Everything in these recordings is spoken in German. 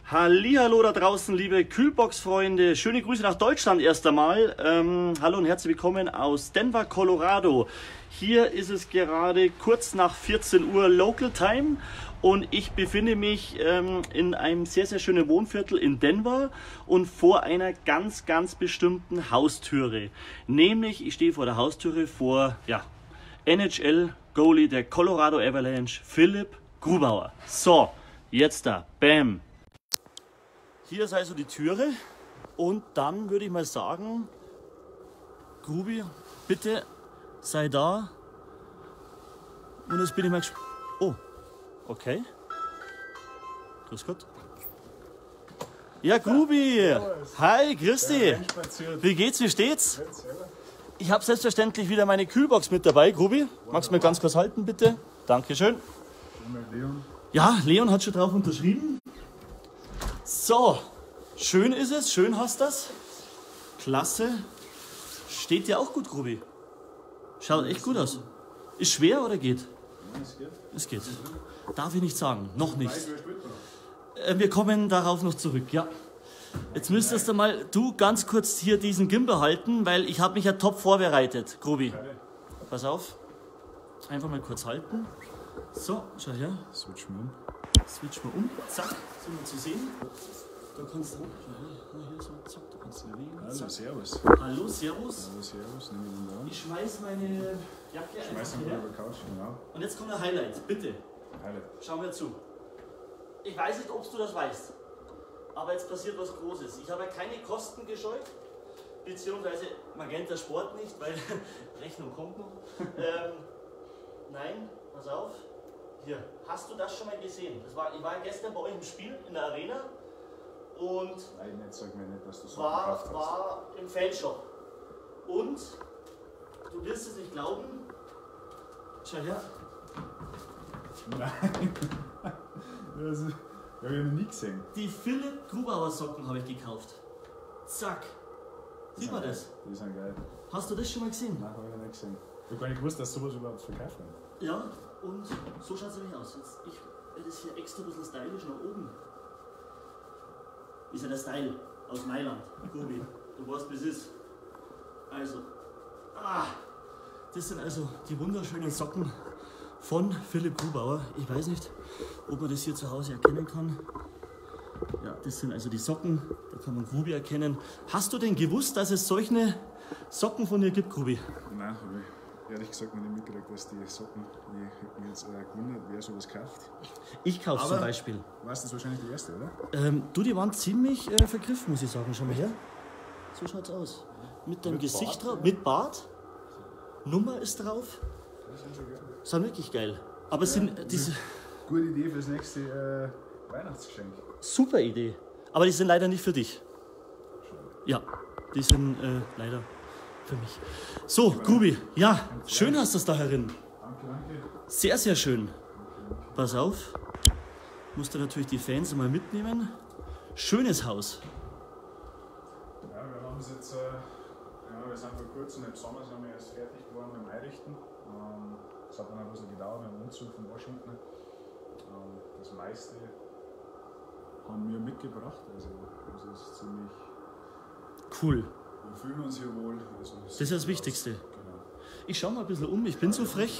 Hallihallo da draußen, liebe Kühlbox-Freunde. Schöne Grüße nach Deutschland erst einmal. Hallo und herzlich willkommen aus Denver, Colorado. Hier ist es gerade kurz nach 14 Uhr Local Time und ich befinde mich in einem sehr, sehr schönen Wohnviertel in Denver und vor einer ganz, ganz bestimmten Haustüre. Nämlich, ich stehe vor der Haustüre vor NHL-Goalie der Colorado Avalanche, Philipp Grubauer. So, jetzt da, bam. Hier ist also die Türe und dann würde ich mal sagen, Grubi, bitte sei da. Und jetzt bin ich mal gespannt. Oh, okay. Grüß Gott. Ja, Grubi. Hi, grüß dich. Wie geht's, wie steht's? Ich habe selbstverständlich wieder meine Kühlbox mit dabei. Grubi, magst du mir ganz kurz halten, bitte? Dankeschön. Ja, Leon hat schon drauf unterschrieben. So, schön ist es, schön hast das. Klasse. Steht dir auch gut, Grubi. Schaut echt gut aus. Ist schwer oder geht? Es geht. Darf ich nicht sagen, noch nicht. Wir kommen darauf noch zurück, ja. Jetzt müsstest du mal ganz kurz hier diesen Gimbal halten, weil ich habe mich ja top vorbereitet, Grubi. Pass auf. Einfach mal kurz halten. So, schau her. Switch mal um. Switch mal um. Zack, so mal zu sehen. Da kannst du hier so, zack, da kannst du bewegen. Hallo, servus. Hallo, servus. Hallo, servus. Nimm ihn an. Ich schmeiß meine Jacke Schmeiß einfach ihn her. über die Couch, genau. Und jetzt kommt ein Highlight, bitte. Highlight. Schau mir zu. Ich weiß nicht, ob du das weißt, aber jetzt passiert was Großes. Ich habe keine Kosten gescheut, beziehungsweise Magenta Sport nicht, weil Rechnung kommt noch. Nein, pass auf. Hier, hast du das schon mal gesehen? Ich war gestern bei euch im Spiel in der Arena und Nein, jetzt sag mir nicht, dass du so gekauft hast. war im Fanshop. Und du wirst es nicht glauben. Schau her. Nein. Das habe ich noch nie gesehen. Die Philipp Grubauer Socken habe ich gekauft. Zack. Sieht man das? Die sind geil. Hast du das schon mal gesehen? Nein, habe ich noch nicht gesehen. Ich habe gar nicht gewusst, dass sowas überhaupt verkauft wird. Ja, und so schaut es nämlich aus. Jetzt, ich werde das hier extra ein bisschen stylisch nach oben. Ist ja der Style aus Mailand, Grubi. Du weißt, wie es ist. Also, das sind also die wunderschönen Socken von Philipp Grubauer. Ich weiß nicht, ob man das hier zu Hause erkennen kann. Ja, das sind also die Socken, da kann man Grubi erkennen. Hast du denn gewusst, dass es solche Socken von dir gibt, Grubi? Nein, habe ich ehrlich gesagt noch nicht mitgekriegt, dass die Socken, ich habe mich jetzt gewundert, wer sowas kauft. Ich kaufe zum Beispiel. Weißt du, das ist wahrscheinlich die erste, oder? Die waren ziemlich vergriffen, muss ich sagen. Schau mal her. So schaut's aus. Mit deinem Gesicht drauf, mit Bart. Nummer ist drauf. Das sind schon geil. Sind wirklich geil. Aber es sind diese. Gute Idee fürs nächste Weihnachtsgeschenk. Super Idee. Aber die sind leider nicht für dich. Ja, die sind leider für mich. So, Grubi, ja, schön hast du es da herin. Danke, danke. Sehr, sehr schön. Pass auf. Musst du natürlich die Fans mal mitnehmen. Schönes Haus. Ja, wir haben es jetzt, wir sind vor kurzem, im Sommer sind wir erst fertig geworden beim Einrichten. Es hat dann ein bisschen gedauert beim Umzug von Washington. Das meiste haben wir mitgebracht, also das ist ziemlich Cool. wir fühlen uns hier wohl. Also Das ist das Wichtigste. Genau. Ich schaue mal ein bisschen um, ich bin so frech.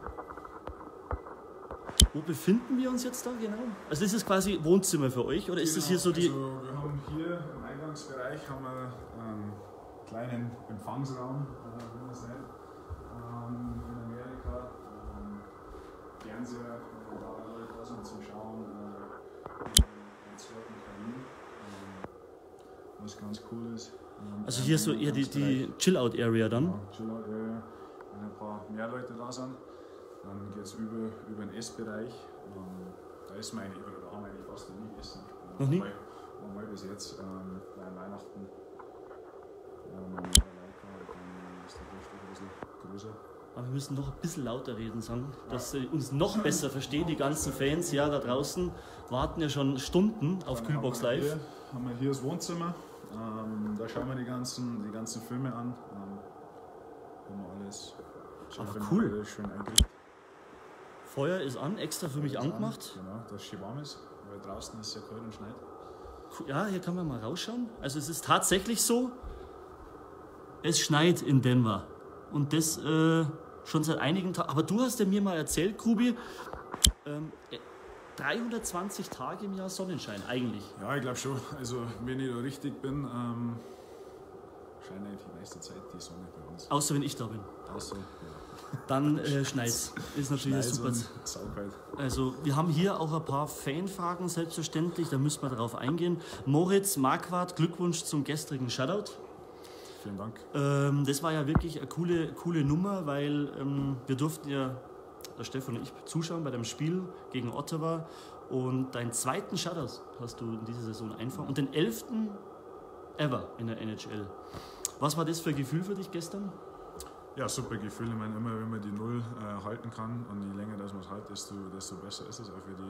Wo befinden wir uns jetzt da genau? Also ist es quasi Wohnzimmer für euch oder ist das hier so die... Also wir haben hier im Eingangsbereich haben wir einen kleinen Empfangsraum, wie man es nennt, in Amerika. Fernseher, da was zum Schauen, einen zweiten Kamin, was ganz cool ist. Also hier so eher die Chill-Out-Area dann? Ja, Chill-Out-Area, wenn ein paar mehr Leute da sind. Dann geht es über den Essbereich. Da essen wir eigentlich, oder da haben wir eigentlich fast noch nie gegessen. Noch nie? Einmal bis jetzt, bei Weihnachten. Dann ist der Tisch ein bisschen größer. Aber wir müssen noch ein bisschen lauter reden, sagen, dass sie uns noch besser verstehen. Die ganzen Fans ja da draußen warten ja schon Stunden auf Kühlbox Live. Haben wir hier das Wohnzimmer. Da schauen wir die ganzen Filme an. Haben wir alles cool. Schön eingerichtet. Feuer ist an, extra für mich angemacht. Genau, dass es schön warm ist, weil draußen ist es sehr kalt und schneit. Ja, hier kann man mal rausschauen. Also es ist tatsächlich so, es schneit in Denver. Und das schon seit einigen Tagen. Aber du hast ja mir mal erzählt, Grubi, 320 Tage im Jahr Sonnenschein eigentlich. Ja, ich glaube schon. Also wenn ich da richtig bin, scheint eigentlich die meiste Zeit die Sonne bei uns. Außer wenn ich da bin. Außer, ja. Dann schneit's. Ist natürlich super. Saukalt. Also wir haben hier auch ein paar Fanfragen selbstverständlich, da müssen wir darauf eingehen. Moritz Marquardt, Glückwunsch zum gestrigen Shutout. Vielen Dank. Das war ja wirklich eine coole Nummer, weil wir durften ja, der Stefan und ich, zuschauen bei deinem Spiel gegen Ottawa und deinen zweiten Shutout hast du in dieser Saison einfangen und den 11. ever in der NHL. Was war das für ein Gefühl für dich gestern? Ja, super Gefühl. Ich meine, immer wenn man die Null halten kann und je länger das man es hält, desto besser ist es auch für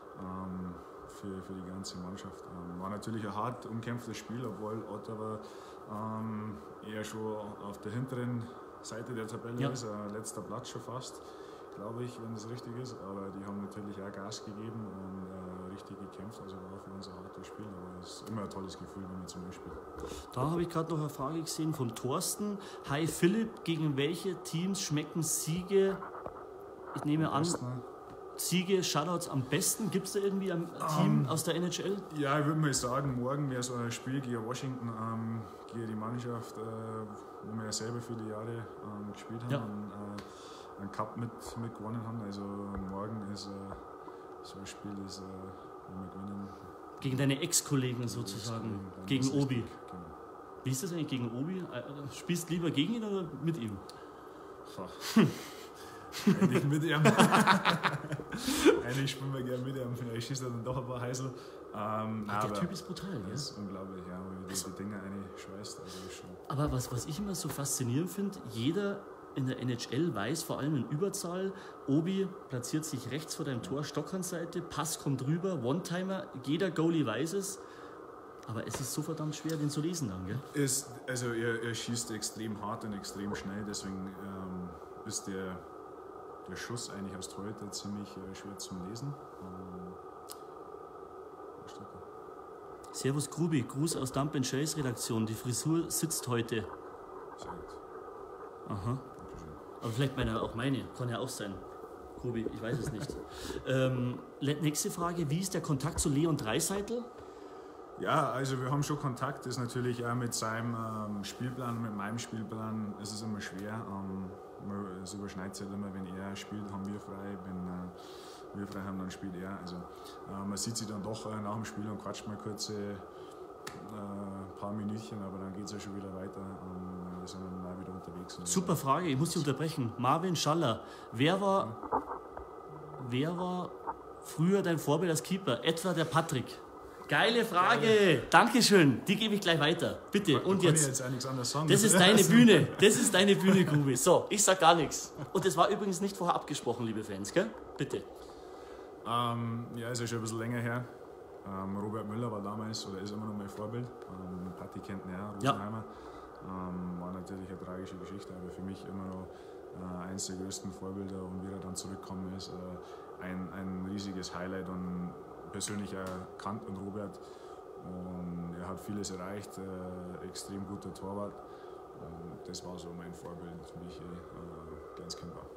die ganze Mannschaft. War natürlich ein hart umkämpftes Spiel, obwohl Ottawa eher schon auf der hinteren Seite der Tabelle ist, letzter Platz schon fast, glaube ich, wenn es richtig ist. Aber die haben natürlich auch Gas gegeben und richtig gekämpft. Also war für uns ein hartes Spiel, aber es ist immer ein tolles Gefühl, wenn man zum Beispiel. Da habe ich gerade noch eine Frage gesehen vom Thorsten. Hi Philipp, gegen welche Teams schmecken Siege, ich nehme an, Siege, Shoutouts am besten? Gibt es da irgendwie ein Team aus der NHL? Ja, ich würde mal sagen, morgen wäre so ein Spiel gegen Washington, gegen die Mannschaft, wo wir ja selber viele Jahre gespielt haben und einen Cup mit gewonnen haben. Also morgen ist so ein Spiel, das wenn wir gewinnen. Gegen deine Ex-Kollegen sozusagen, gegen Obi. Genau. Wie ist das eigentlich gegen Obi? Spielst du lieber gegen ihn oder mit ihm? Eigentlich mit ihm. Eigentlich spielen wir gerne mit ihm, vielleicht schießt er dann doch ein paar Heisel. Der Typ ist brutal, ja? Das ist unglaublich, ja, wie die Dinger schweißt. Also schon. Aber was ich immer so faszinierend finde, jeder in der NHL weiß, vor allem in Überzahl, Obi platziert sich rechts vor deinem Tor, Stockhandseite, Pass kommt rüber, One-Timer, jeder Goalie weiß es. Aber es ist so verdammt schwer, den zu lesen dann, gell? Er schießt extrem hart und extrem schnell, deswegen ist der Schuss eigentlich aus Torhüter ziemlich schwer zum Lesen. Servus Grubi, Gruß aus Dump & Chase Redaktion. Die Frisur sitzt heute. Sehr gut. Aha. Aber vielleicht auch meine, kann ja auch sein. Grubi, ich weiß es nicht. Nächste Frage, wie ist der Kontakt zu Leon Draisaitl? Ja, also wir haben schon Kontakt, das ist natürlich auch mit seinem Spielplan, mit meinem Spielplan ist es immer schwer. Es überschneidet sich halt immer, wenn er spielt, haben wir frei, wenn wir frei haben, dann spielt er. Also man sieht sich dann doch nach dem Spiel und quatscht mal kurz paar Minütchen, aber dann geht es ja schon wieder weiter und wir sind dann auch wieder unterwegs. Super Frage, ich muss dich unterbrechen. Marvin Schaller, wer war früher dein Vorbild als Keeper? Etwa der Patrick? Geile Frage. Geil. Dankeschön. Die gebe ich gleich weiter. Bitte. Und jetzt. Ich jetzt auch nichts anderes sagen. Das ist deine Bühne. Das ist deine Bühne, Grubi. So, ich sag gar nichts. Und das war übrigens nicht vorher abgesprochen, liebe Fans, gell? Bitte. Ja, ist ja schon ein bisschen länger her. Robert Müller war damals oder ist immer noch mein Vorbild. Patti kennt ihn ja, Rosenheimer. War natürlich eine tragische Geschichte, aber für mich immer noch eines der größten Vorbilder. Und wie er dann zurückgekommen ist, ein riesiges Highlight und persönlich erkannt an Robert. Und er hat vieles erreicht, extrem guter Torwart. Und das war so mein Vorbild, wie ich ganz Kind war.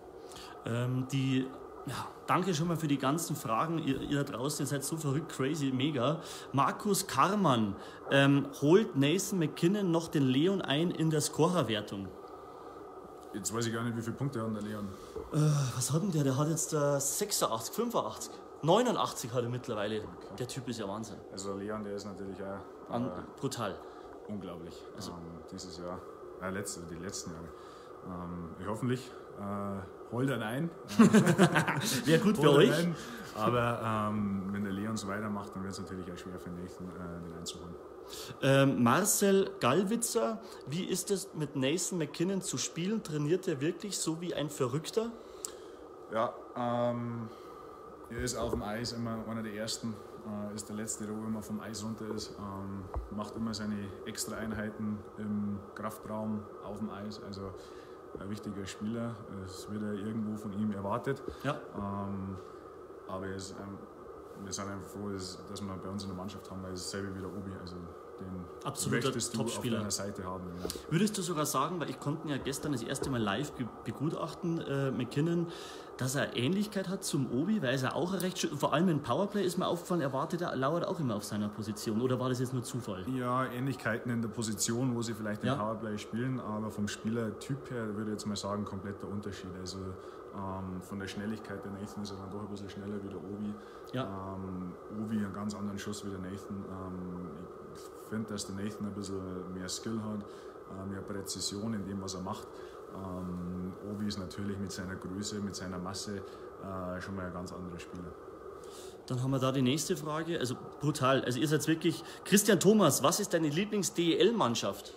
Danke schon mal für die ganzen Fragen. Ihr da draußen, ihr seid so verrückt, crazy, mega. Markus Karmann, holt Nathan MacKinnon noch den Leon ein in der Scorerwertung? Jetzt weiß ich gar nicht, wie viele Punkte hat der Leon. Was hat denn der? Der hat jetzt 86, 85, 89 hat er mittlerweile. Okay. Der Typ ist ja Wahnsinn. Also Leon, der ist natürlich auch brutal. Unglaublich. Also, dieses Jahr, die letzten Jahre. Hoffentlich holt er ein. Wäre gut für euch. Aber wenn der Leon so weitermacht, dann wird es natürlich auch schwer für Nathan, den einzuholen. Marcel Gallwitzer, wie ist es mit Nathan MacKinnon zu spielen? Trainiert er wirklich so wie ein Verrückter? Ja, er ist auf dem Eis immer einer der Ersten, ist der Letzte, der immer vom Eis runter ist, macht immer seine extra Einheiten im Kraftraum auf dem Eis, also ein wichtiger Spieler, es wird ja irgendwo von ihm erwartet, ja. Aber er ist wir sind einfach froh, dass wir bei uns in der Mannschaft haben, weil es selber wie der Obi, also den absoluter möchtest du auf Topspieler. deiner Seite haben. Ja. Würdest du sogar sagen, weil ich konnte ihn ja gestern das erste Mal live begutachten, McKinnon, dass er Ähnlichkeit hat zum Obi, weil er auch recht, vor allem im Powerplay ist mir aufgefallen, lauert auch immer auf seiner Position, oder war das jetzt nur Zufall? Ja, Ähnlichkeiten in der Position, wo sie vielleicht im Powerplay spielen, aber vom Spielertyp her würde ich jetzt mal sagen, kompletter Unterschied. Also von der Schnelligkeit, der Nathan ist ja dann doch ein bisschen schneller wie der Obi. Ja. Obi einen ganz anderen Schuss wie der Nathan. Ich finde, dass der Nathan ein bisschen mehr Skill hat, mehr Präzision in dem, was er macht. Obi ist natürlich mit seiner Größe, mit seiner Masse schon mal ein ganz anderer Spieler. Dann haben wir da die nächste Frage, also brutal, also ihr seid wirklich, Christian Thomas, was ist deine Lieblings-DEL-Mannschaft?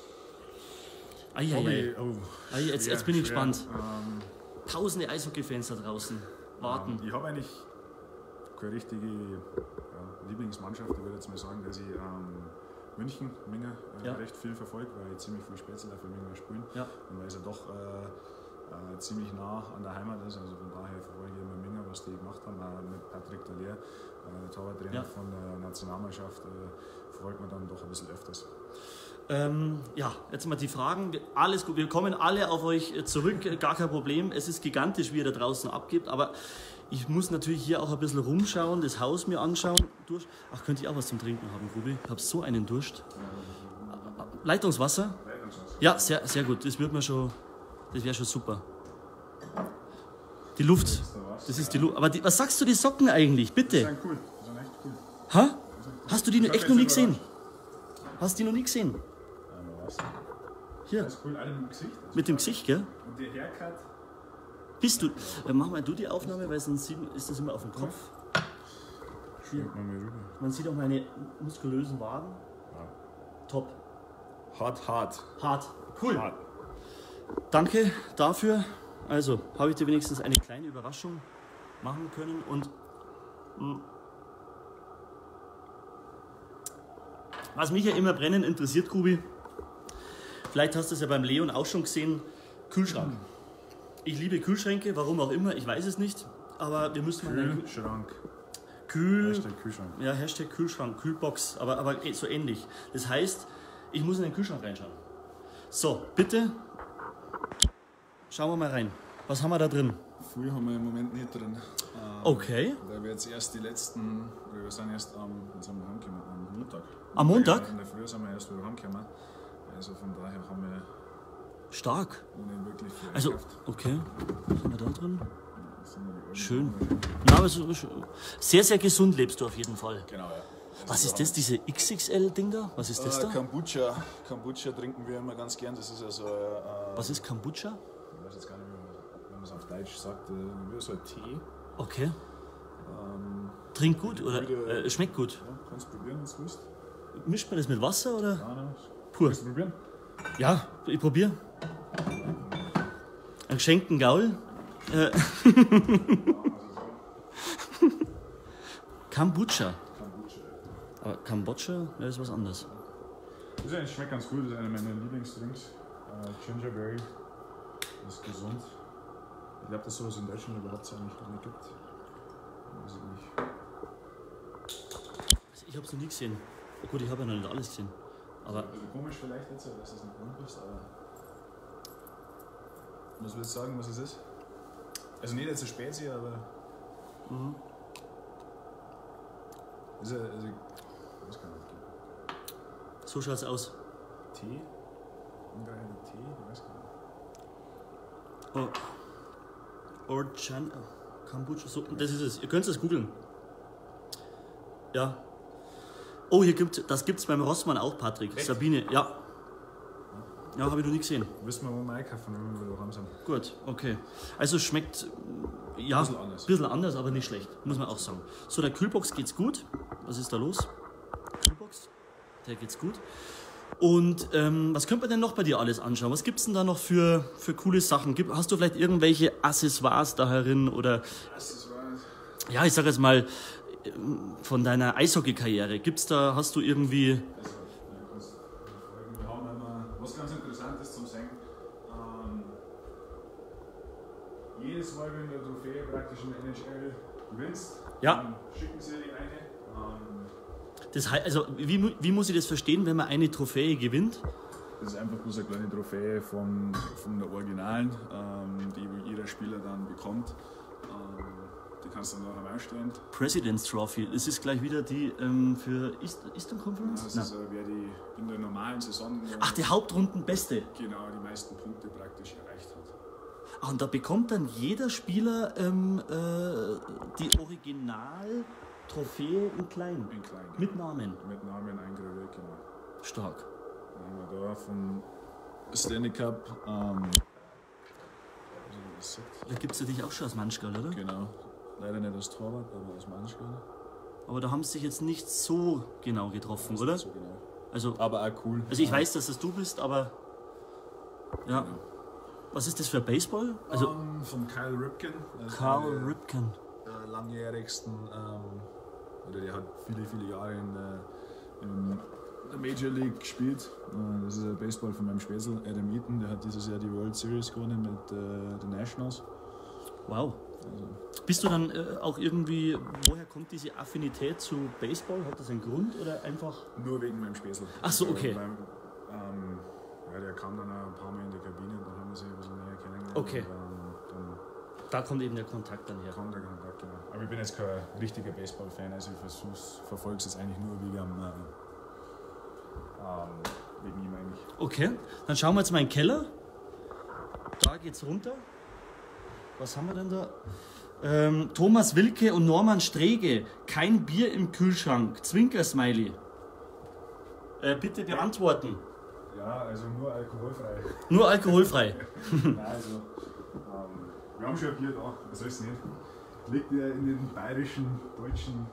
Jetzt bin ich gespannt. Tausende Eishockey-Fans da draußen warten. Ich habe eigentlich keine richtige Lieblingsmannschaft. Ich würde jetzt mal sagen, dass ich München, Minga, recht viel verfolgt, weil ich ziemlich viel Spätzle für Minga spielen. Ja. Und weil es ja doch ziemlich nah an der Heimat ist. Also von daher verfolge ich immer Minga, was die gemacht haben. Mit Patrick Dallaire, der Torwarttrainer von der Nationalmannschaft, verfolgt man dann doch ein bisschen öfters. Jetzt mal die Fragen. Alles gut, wir kommen alle auf euch zurück, gar kein Problem. Es ist gigantisch, wie ihr da draußen abgibt, aber ich muss natürlich hier auch ein bisschen rumschauen, das Haus mir anschauen. Ach, könnte ich auch was zum Trinken haben, Grubi? Ich habe so einen Durst. Leitungswasser? Ja, sehr, sehr gut. Das wäre schon super. Die Luft. Das ist die Luft. Aber was sagst du, die Socken eigentlich? Bitte. Die sind cool. Die sind echt cool. Ha? Hast du die echt noch nie gesehen? Hast du die noch nie gesehen? Hier. Das ist cool, alle mit dem Gesicht. Mit dem Gesicht, gell? Und der Haircut. Bist du. Mach mal du die Aufnahme, weil sonst ist das immer auf dem Kopf. Hier. Man sieht auch meine muskulösen Waden. Ja. Top. Hart. Cool. Hart. Danke dafür. Also, habe ich dir wenigstens eine kleine Überraschung machen können und was mich ja immer brennend interessiert, Grubi, vielleicht hast du es ja beim Leon auch schon gesehen, Kühlschrank. Ich liebe Kühlschränke, warum auch immer, ich weiß es nicht, aber wir müssen mal... Kühlschrank. Hashtag Kühlschrank. Ja, Hashtag Kühlschrank, Kühlbox, aber so ähnlich. Das heißt, ich muss in den Kühlschrank reinschauen. So, bitte, schauen wir mal rein. Was haben wir da drin? Viel haben wir im Moment nicht drin. Okay. Weil wir jetzt erst wir sind erst am Montag. Am Montag? In der Früh sind wir erst wieder heimgekommen. Also von daher haben wir... Stark. Nicht wirklich viel gekauft. Okay. Was haben wir da drin? Schön. Ja, aber sehr, sehr gesund lebst du auf jeden Fall. Genau, ja. Was ist das, diese XXL-Ding da? Was ist das da? Kombucha. Kombucha trinken wir immer ganz gern. Das ist ja so... Was ist Kombucha? Ich weiß jetzt gar nicht, wie man es auf Deutsch sagt. Wie so ein Tee. Okay. Trinkt gut oder schmeckt gut? Ja, kannst du probieren, wenn du willst. Mischt man das mit Wasser oder? Nein. Pur. Willst du probieren? Ja, ich probiere. Ein geschenkten Gaul. Kombucha. Aber Kambodscha, ja, ist was anderes. Das schmeckt ganz gut, das ist einer meiner Lieblingsdrinks. Gingerberry. Das ist gesund. Ich glaube, dass sowas in Deutschland überhaupt nicht gibt. Weiß ich nicht. Ich habe es noch nie gesehen. Oh gut, ich habe ja noch nicht alles gesehen. Aber ein bisschen komisch vielleicht jetzt, dass es nicht rund ist, aber. Was willst du sagen, was es ist? Also nicht jetzt eine Spezie, aber. Ist er, also, ich weiß gar nicht. So schaut es aus. Tee? Ungereiner Tee? Ich weiß gar nicht. Orchan. Kombucha. So, das ist es. Ihr könnt es googeln. Ja. Oh, das gibt's beim Rossmann auch, Patrick. Echt? Sabine, ja. Ja, habe ich noch nie gesehen. Wissen wir, wo wir einkaufen, wenn wir daheim sind. Gut, okay. Also schmeckt ja ein bisschen anders, aber nicht schlecht, muss man auch sagen. So, der Kühlbox geht's gut. Was ist da los? Kühlbox, der geht's gut. Und was könnte man denn noch bei dir alles anschauen? Was gibt's denn da noch für coole Sachen? Hast du vielleicht irgendwelche Accessoires da herin? Oder, Accessoires? Ja, ich sag jetzt mal, von deiner Eishockey-Karriere. Hast du irgendwie... Wir haben immer was ganz Interessantes zum Singen. Jedes Mal, wenn eine Trophäe praktisch in der NHL gewinnst, Ja. dann schicken sie die eine. Das heißt, also wie muss ich das verstehen, wenn man eine Trophäe gewinnt? Das ist einfach bloß eine kleine Trophäe von der Originalen, die jeder Spieler dann bekommt. Die kannst du dann noch einmal stellen. President's Trophy, das ist gleich wieder die für Eastern Conference? Das ist, wer die in der normalen Saison Ach, die Hauptrundenbeste. genau die meisten Punkte praktisch erreicht hat. Ah, und da bekommt dann jeder Spieler die Original-Trophäe in klein. In klein. Mit Namen. Mit Namen eingraviert, genau. Stark. Dann haben wir da vom Stanley Cup. Da gibt es ja dich auch schon als Mannschaft, oder? Genau. Leider nicht als Torwart, aber als Mannschaft. Aber da haben sie sich jetzt nicht so genau getroffen, oder? So genau. Also, Aber auch cool. also ich weiß, dass das du bist, aber ja. Genau. Was ist das für Baseball? Also Von Kyle Ripken. Carl Ripken. Der langjährigsten, oder der hat viele Jahre in der Major League gespielt. Das ist ein Baseball von meinem Spätzl, Adam Eaton. Der hat dieses Jahr die World Series gewonnen mit den Nationals. Wow. Also, Bist du dann auch irgendwie, woher kommt diese Affinität zu Baseball? Hat das einen Grund oder einfach? nur wegen meinem Spätzl. Ach so, okay. Ja, der kam dann auch ein paar Mal in die Kabine und dann haben wir sich ein bisschen näher kennengelernt. Okay. Und, dann Da kommt eben der Kontakt dann her. kam der Kontakt, genau. Aber ich bin jetzt kein richtiger Baseball-Fan, also ich verfolge es jetzt eigentlich nur wegen ihm eigentlich. Okay, dann schauen wir jetzt mal in den Keller. Da geht's runter. Was haben wir denn da? Thomas Wilke und Norman Strege. Kein Bier im Kühlschrank. Zwinker-Smiley. Bitte beantworten. Ja, also nur alkoholfrei. Nur alkoholfrei. Nein, also, wir haben schon ein Bier da, was soll es nicht. Liegt ja in den bayerischen, deutschen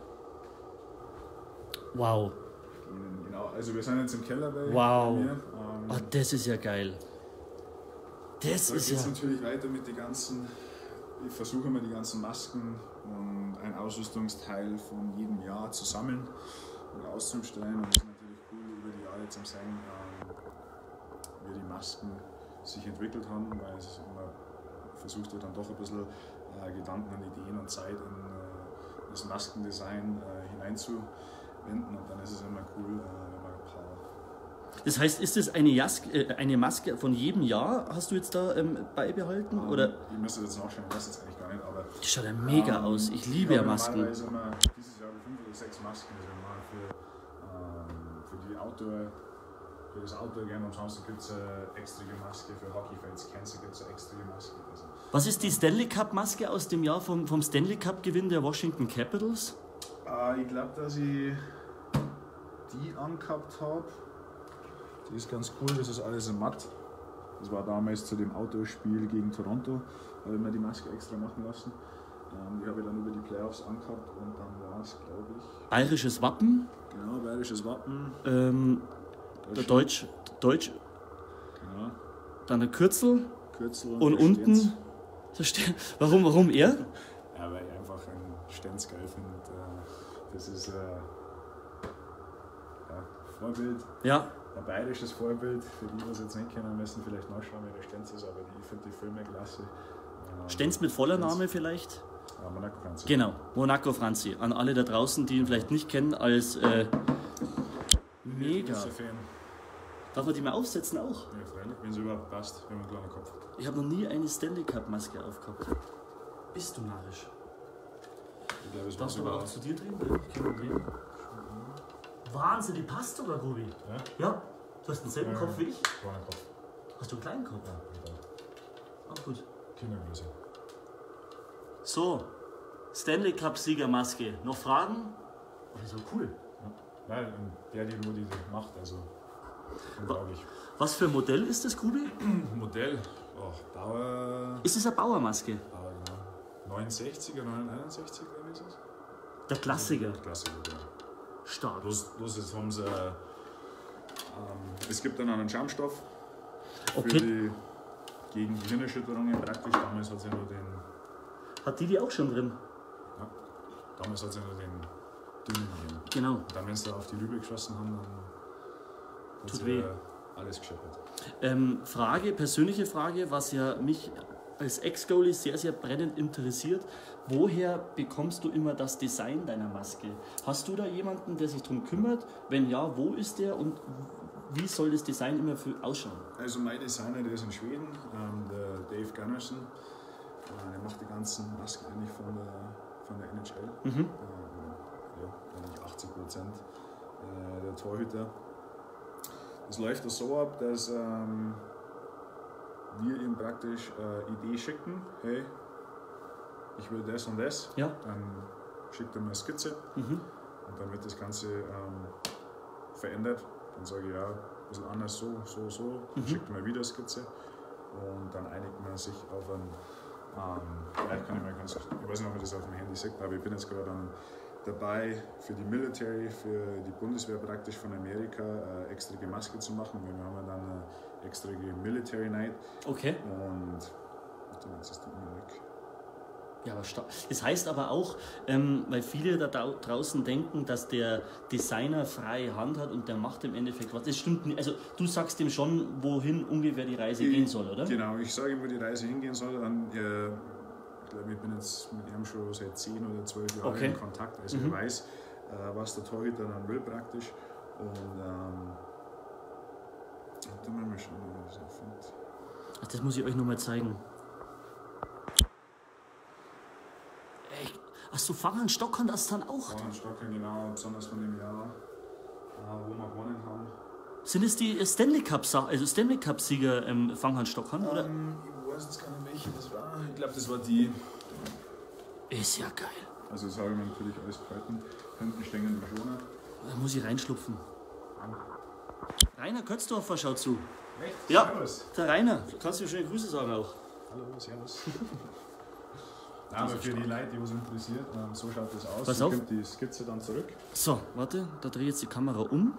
Wow. Genen. Genau, also wir sind jetzt im Keller bei Wow. mir. Ah, das ist ja geil. Das Da ist geht es ja. natürlich weiter mit den ganzen, ich versuche immer die ganzen Masken und ein Ausrüstungsteil von jedem Jahr zu sammeln und auszustellen. Und das ist natürlich cool, über die Jahre zu sehen, wie die Masken sich entwickelt haben, weil es immer versucht wird dann doch ein bisschen Gedanken an Ideen und Zeit in das Maskendesign hineinzuwenden und dann ist es immer cool, wenn man ein paar. Das heißt, ist das eine Maske von jedem Jahr, hast du jetzt da beibehalten? Oder? Ich müsste jetzt nachschauen, ich weiß jetzt eigentlich gar nicht, aber. Die schaut ja mega aus. Ich liebe ja Masken. Normalerweise immer dieses Jahr 5 oder 6 Masken, die wir machen für die Outdoor. Für das Outdoor-Game am Samstag gibt es eine extra Maske, für Hockeyfans Cancer gibt es eine extra Maske. Also, Was ist die Stanley Cup Maske aus dem Jahr vom Stanley Cup Gewinn der Washington Capitals? ich glaube, dass ich die angehabt habe. Die ist ganz cool, das ist alles in matt. Das war damals zu dem Outdoor-Spiel gegen Toronto, da habe ich mir die Maske extra machen lassen. Die habe ich dann über die Playoffs angehabt und dann war es, glaube ich. Bayerisches Wappen. Genau, bayerisches Wappen. Der Deutsch. Genau. Dann der Kürzel. Kürzel Und unten. Warum er? Ja, weil ich einfach einen Stenz geil finde. Das ist Vorbild. Ja. Ein bayerisches Vorbild. Für die, die es jetzt nicht kennen, müssen vielleicht nachschauen, wer der Stenz ist, aber ich finde die Filme klasse. Stenz mit voller Name vielleicht? Ja, Monaco Franzi. Genau, Monaco Franzi. An alle da draußen, die ihn vielleicht nicht kennen, als mega. Großer Fan. Darf man die mal aufsetzen auch? Ja, freilich, wenn es überhaupt passt, wenn man einen kleinen Kopf. Ich habe noch nie eine Stanley Cup Maske aufgehabt. Bist du narrisch? Ich glaube, es war Darfst du aber sogar. auch zu dir drehen? Kein Problem. Wahnsinn, die passt sogar, Ruby. Ja? Ja, du hast denselben Kopf wie ich. Kleiner Kopf. Hast du einen kleinen Kopf? Ja, total. Auch gut. Kindergröße. So, Stanley Cup Siegermaske. Noch Fragen? Oh, das ist so cool. Ja. Nein, der, die nur die macht, also unglaublich. Was für ein Modell ist das, Kubi? Modell, Bauer. Ist es eine Bauermaske? Bauer, genau. 69er, 69, glaube ich, ist es. Der Klassiker. Klassiker, ja. Stark. Bloß jetzt haben sie. Es gibt dann einen Schaumstoff für Okay. die gegen Gehirnerschütterungen praktisch. Damals hat sie nur den. Hat die auch schon drin? Ja, damals hat sie nur den dünnen Hirn. Genau. Und dann, wenn sie auf die Lübe geschossen haben, dann hat Tut sie weh. alles gescheppert. Frage, persönliche Frage, was ja mich als Ex-Goalie sehr, sehr brennend interessiert. Woher bekommst du immer das Design deiner Maske? Hast du da jemanden, der sich darum kümmert? Wenn ja, wo ist der und wie soll das Design immer ausschauen? Also mein Designer, der ist in Schweden, der Dave Gunnarsson. Der macht die ganzen Masken eigentlich von der NHL. Ja, eigentlich 80% der Torhüter. Es läuft so ab, dass wir ihm praktisch Idee schicken, hey, ich will das und das. Ja. Dann schickt er mir eine Skizze und dann wird das Ganze verändert. Dann sage ich ja, ein bisschen anders, so. Dann schickt er mir wieder eine Skizze und dann einigt man sich auf ein, vielleicht kann ich mal ganz, ich weiß nicht, ob man das auf dem Handy sieht, aber ich bin jetzt gerade dabei, für die Military, für die Bundeswehr praktisch von Amerika extra Maske zu machen. Wir haben dann eine extra Military Night. Okay. Und jetzt ist die E-Mail weg. Ja, aber das heißt aber auch, weil viele da draußen denken, dass der Designer freie Hand hat und der macht im Endeffekt was. Das stimmt nicht. Also du sagst ihm schon, wohin ungefähr die Reise gehen soll, oder? Genau, ich sage ihm, wo die Reise hingehen soll. Ich glaube, ich bin jetzt mit ihm schon seit 10 oder 12 Jahren in Kontakt. Also er weiß, was der Torhüter dann will praktisch. Und dann mal schauen, wie das so findet. Ach, das muss ich euch nochmal zeigen. Achso, Fanghand Stockern das dann auch? Fanghand Stockern, genau, besonders von dem Jahr, wo wir gewonnen haben. Sind es die Stanley Cup-Sieger Fanghand Stockern, oder? Ich weiß jetzt gar nicht, welche das war. Ich glaube, das war die. Ist ja geil. Also das habe ich mir natürlich alles behalten. Hinten stehen die Schoner. Da muss ich reinschlupfen. Rainer Kötzdorfer schaut zu. Echt? Ja, Servus. der Rainer. Du kannst mir schöne Grüße sagen auch. Hallo, servus. Aber für die Leute, die was interessiert, so schaut das aus. Pass auf. Kommt die Skizze dann zurück. So, warte, da drehe ich jetzt die Kamera um.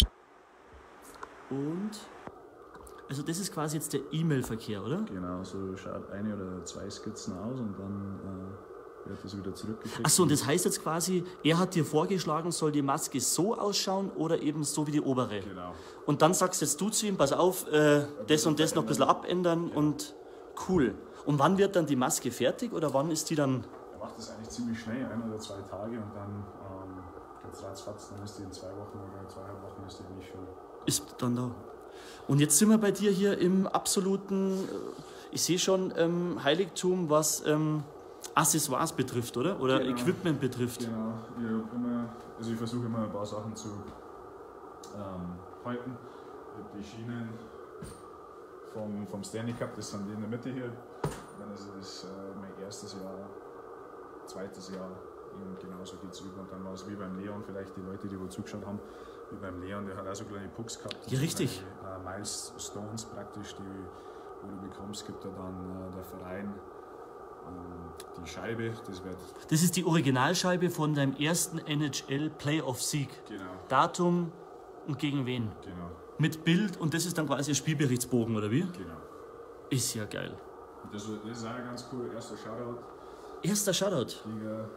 Und. Also, das ist quasi jetzt der E-Mail-Verkehr, oder? Genau, so schaut eine oder zwei Skizzen aus und dann wird das wieder zurückgekriegt. Achso, und das heißt jetzt quasi, er hat dir vorgeschlagen, soll die Maske so ausschauen oder eben so wie die obere. Genau. Und dann sagst jetzt du zu ihm, pass auf, das und das noch ein bisschen abändern und cool. Und wann wird dann die Maske fertig oder wann ist die dann? Er macht das eigentlich ziemlich schnell, 1 oder 2 Tage und dann geht es ratzfatz, dann ist die in 2 Wochen oder 2,5 Wochen ist die eigentlich schon. Ist dann da. Und jetzt sind wir bei dir hier im absoluten, ich sehe schon, Heiligtum, was Accessoires betrifft, oder? Oder genau. Equipment betrifft. Genau, ich versuche immer ein paar Sachen zu halten. Die Schienen vom Stanley Cup, das sind die in der Mitte hier. Dann ist es mein erstes Jahr, zweites Jahr, eben genauso geht es über. Und dann war es wie beim Leon, vielleicht die Leute, die wohl zugeschaut haben, wie beim Leon, der hat auch so kleine Pucks gehabt. Ja, richtig. Milestones praktisch, wo du bekommst, gibt da dann der Verein die Scheibe. Das ist die Originalscheibe von deinem ersten NHL Playoff-Sieg. Genau. Datum und gegen wen? Genau. Mit Bild und das ist dann quasi ein Spielberichtsbogen, oder wie? Genau. Ist ja geil. Das ist auch ganz cool. Erster Shoutout. Erster Shoutout? Gegen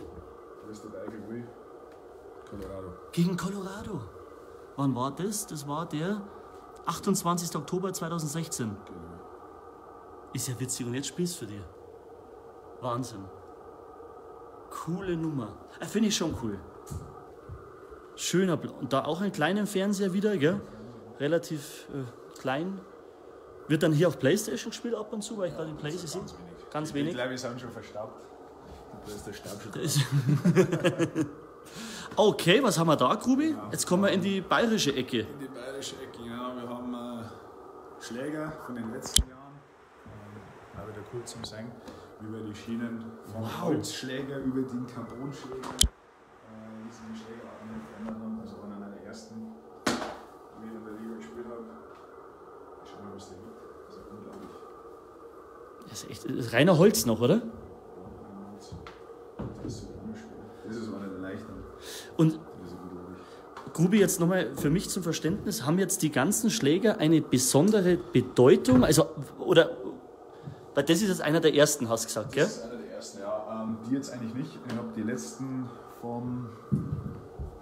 Colorado. Gegen Colorado. Wann war das? Das war der 28. Oktober 2016. Genau. Ist ja witzig und jetzt spielst du für dich. Wahnsinn. Coole Nummer. Finde ich schon cool. Schöner und da auch einen kleinen Fernseher wieder, gell? Relativ klein. Wird dann hier auf Playstation gespielt ab und zu, weil ich gerade in Playstation sehe? Ganz wenig. Ich glaube, wir sind schon verstaubt. Da ist der Staub schon drauf. Okay, was haben wir da, Grubi? Ja, jetzt kommen wir in die bayerische Ecke. In die bayerische Ecke, ja. Wir haben Schläger von den letzten Jahren. Auch wieder cool zum Sagen. Über die Schienen vom Holzschläger, über den Carbonschläger. Diesen Schläger auch nicht verändert haben. Also einer der ersten, die ich in der Liga gespielt habe. Schauen wir mal, was der gibt. Das ist ja unglaublich. Das ist echt das ist reiner Holz noch, oder? Das ist so unschwer. Das ist einer der leichten. Und Grubi, jetzt nochmal für mich zum Verständnis, haben jetzt die ganzen Schläger eine besondere Bedeutung? Also, oder, weil das ist jetzt einer der ersten, hast du gesagt, gell? Das ist einer der ersten, ja. Die jetzt eigentlich nicht. Ich habe die letzten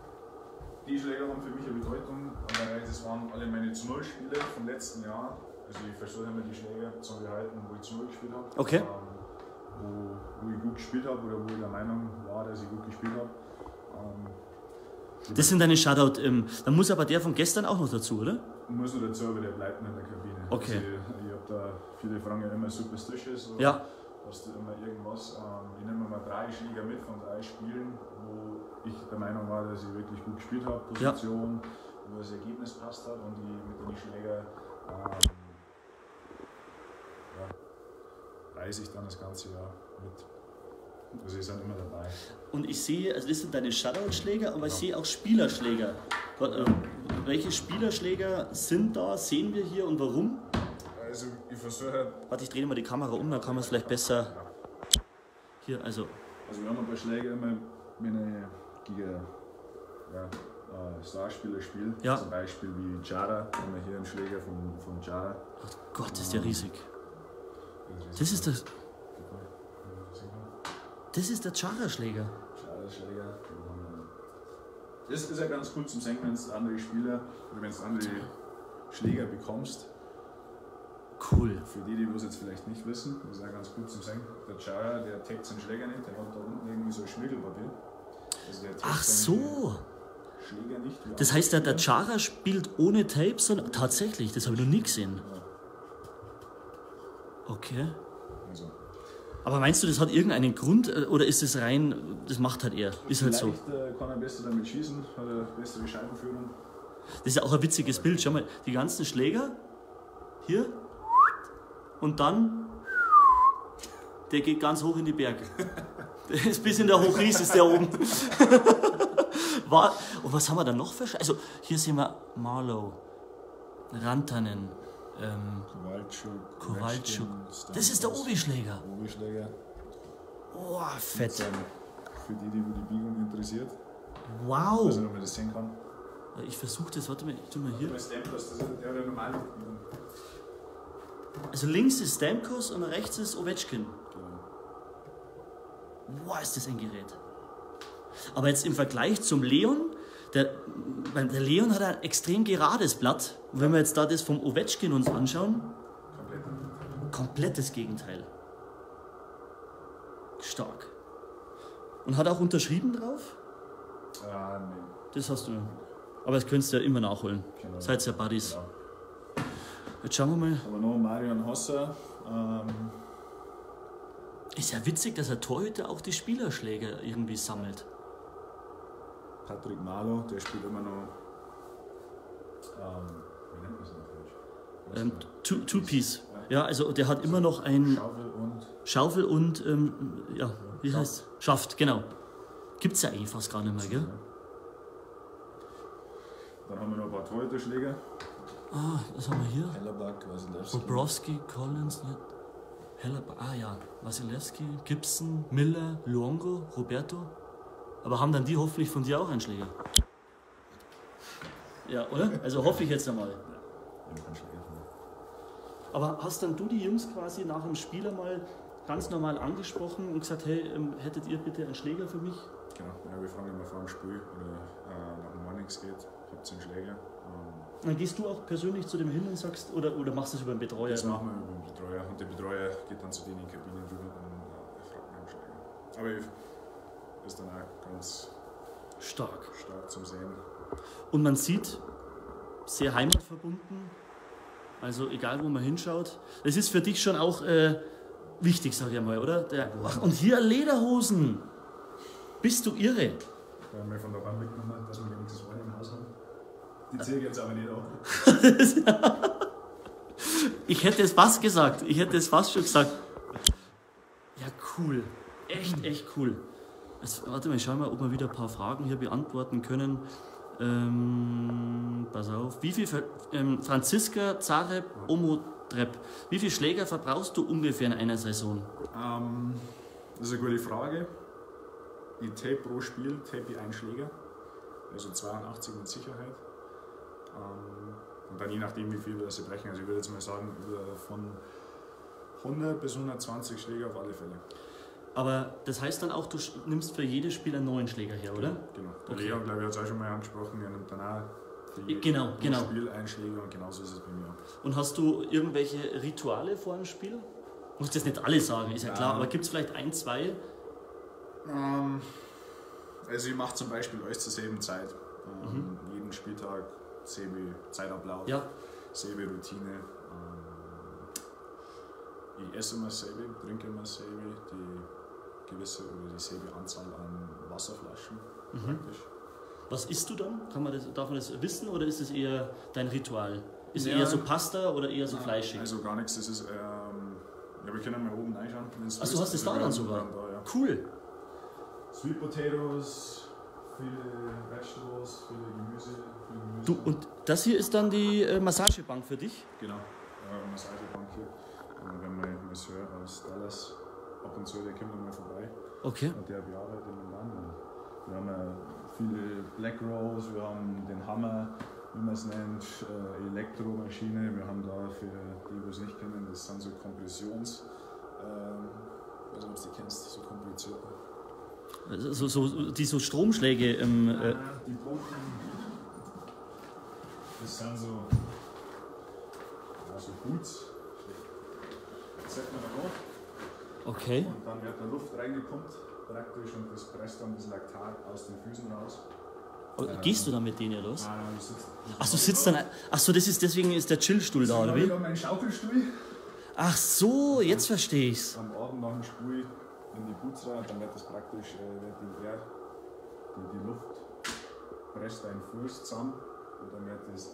die Schläger haben für mich eine Bedeutung, weil das waren alle meine zu 0 Spiele vom letzten Jahr. Also ich versuche immer die Schläge zu behalten, wo ich zu null gespielt habe. Okay. Wo ich gut gespielt habe oder wo ich der Meinung war, dass ich gut gespielt habe. Das sind deine Shoutout. Da muss aber der von gestern auch noch dazu, oder? Muss noch dazu, aber der bleibt noch in der Kabine. Okay. Also ich habe da, viele fragen ja immer superstitious. Oder Ja. hast du immer irgendwas? Ich nehme mal 3 Schläger mit von 3 Spielen, wo ich der Meinung war, dass ich wirklich gut gespielt habe, Position, wo das Ergebnis passt hat und die mit den Schläger reise ich dann das ganze Jahr mit. Also sie sind immer dabei. Und ich sehe, also das sind deine Shoutout-Schläger, aber ich sehe auch Spielerschläger. Welche Spielerschläger sind da, sehen wir hier und warum? Also ich versuche... Warte, ich drehe mal die Kamera um, dann kann man es vielleicht besser... Hier, also... Also wir haben ein paar Schläge immer, wenn ich gegen Starspieler spiele. Ja. Zum Beispiel wie Jara, haben wir hier einen Schläger von Jara. Oh Gott, ist der riesig. Das ist das... Das ist der Chara-Schläger. Chara-Schläger. Das ist ja ganz gut zum Sehen, wenn du andere Spieler oder wenn du andere Schläger bekommst. Cool. Für die es jetzt vielleicht nicht wissen, das ist ja ganz gut zum Sehen. Der Chara, der taggt seinen Schläger nicht, der hat da unten irgendwie so ein Schmirgelpapier. Also der Ach so. Schläger nicht. Das heißt, der Chara spielt ohne Tape, sondern tatsächlich, das habe ich noch nie gesehen. Okay. Also. Aber meinst du, das hat irgendeinen Grund oder ist es rein, das macht halt er, ist halt so. Vielleicht kann er besser damit schießen, hat er bessere Scheibenführung. Das ist ja auch ein witziges Bild, schau mal, die ganzen Schläger, hier, und dann, der geht ganz hoch in die Berge. Der ist bis in der Hochries, ist der oben. Und was haben wir da noch für Also hier sehen wir Marlow, Rantanen, Kowalczuk. Das ist der Obi-Schläger. Obi-Schläger. Oh, fett. Für die wo die Biegung interessiert. Wow. Also, ob man das sehen kann. Ich versuche das, warte mal, ich tu mal hier. Das ist der normale Biegung. Also links ist Stamkos und rechts ist Ovechkin. Genau. Wow, ist das ein Gerät. Aber jetzt im Vergleich zum Leon, der Leon hat ein extrem gerades Blatt. Und wenn wir jetzt da das vom Ovechkin uns anschauen, komplettes Gegenteil. Stark. Und hat auch unterschrieben drauf? Nee. Das hast du. Aber das könntest du ja immer nachholen. Genau. Seid ja Buddies. Genau. Jetzt schauen wir mal. Aber noch Marian Hosser. Ist ja witzig, dass der Torhüter auch die Spielerschläge irgendwie sammelt. Patrick Marlow, der spielt immer noch. Wie nennt man das noch? Two-Piece. Ja, also der hat immer noch ein Schaufel und ja, wie heißt Schaft, genau. Gibt es ja eigentlich fast gar nicht mehr, gell? Dann haben wir noch ein paar Torhüterschläge. Ah, was haben wir hier? Hellerback, Wasilewski. Bobrovsky, Collins, Hellerback, ja, Wasilewski, Gibson, Miller, Luongo, Roberto. Aber haben dann die hoffentlich von dir auch einen Schläger? Ja, oder? Also hoffe ich jetzt einmal. Ja, kein Schläger von mir. Aber hast dann du die Jungs quasi nach dem Spiel einmal ganz normal angesprochen und gesagt, hey, hättet ihr bitte einen Schläger für mich? Genau, ja, wir fragen immer vor dem Spiel oder nach dem Mornings geht, habt ihr einen Schläger? Dann gehst du auch persönlich zu dem hin und sagst, oder machst du es über den Betreuer? Das machen wir über den Betreuer und der Betreuer geht dann zu denen in die Kabine rüber und fragt nach dem Schläger. Aber ist dann auch ganz stark zum Sehen. Und man sieht, sehr heimatverbunden, also egal wo man hinschaut. Das ist für dich schon auch wichtig, sag ich mal, oder? Und hier Lederhosen! Bist du irre? Wir haben ja von der Wand mitgenommen, dass wir wenigstens eine im Haus haben. Die zähle ich jetzt aber nicht auf. Ich hätte es fast gesagt. Ich hätte es fast schon gesagt. Ja, cool. Echt cool. Jetzt, warte mal, schauen wir, ob wir wieder ein paar Fragen hier beantworten können. Pass auf. Wie viel Franziska Zareb Omotrep, wie viele Schläger verbrauchst du ungefähr in einer Saison? Das ist eine gute Frage. Ich tape pro Spiel ich einen Schläger. Also 82 mit Sicherheit. Und dann je nachdem, wie viel wir das brechen. Also ich würde jetzt mal sagen, von 100 bis 120 Schläger auf alle Fälle. Aber das heißt dann auch, du nimmst für jedes Spiel einen neuen Schläger her, oder? Genau. Der Leon, glaube ich, hat es auch schon mal angesprochen. Er nimmt dann auch Genau. Spieleinschläge und genauso ist es bei mir. Und hast du irgendwelche Rituale vor einem Spiel? Du musst jetzt nicht alle sagen, ist ja klar, aber gibt es vielleicht ein, zwei? Also ich mache zum Beispiel alles zur selben Zeit. Jeden Spieltag selbe Zeitablauf, selbe Routine. Ich esse immer dasselbe, trinke immer dasselbe, die gewisse oder dieselbe Anzahl an Wasserflaschen praktisch. Was isst du dann? Darf man das wissen oder ist es eher dein Ritual? Ist es eher so Pasta oder eher so fleischig? Also gar nichts, das ist wir können mal oben reinschauen. Achso, du hast das da dann sogar? Cool. Sweet Potatoes, viele Vegetables, viele Gemüse. Du, und das hier ist dann die Massagebank für dich? Genau, Massagebank hier. Und wenn mein Masseur aus Dallas ab und zu, der kommt mal vorbei. Okay. Und der bearbeitet den Mann. Wir haben viele Black Rolls, wir haben den Hammer, wie man es nennt, Elektromaschine. Wir haben da für die, die es nicht kennen, das sind so Kompressions, ich weiß nicht, ob du die kennst, so kompliziert. Die so Stromschläge im. Die Pumpen, das sind so Boots. Das setzt man da hoch. Okay. Und dann wird da Luft reingepumpt praktisch und das presst dann das Laktat aus den Füßen raus. Gehst du dann mit denen los? Nein, ich sitze. Ach, du sitzt dann. Ach so, deswegen ist der Chillstuhl da, oder wie? Ich habe meinen Schaukelstuhl. Ach so, jetzt verstehe ich's. Am Abend nach dem Spiel in die Boots rein, dann wird das praktisch, wird die Luft presst deinen Fuß zusammen und dann wird das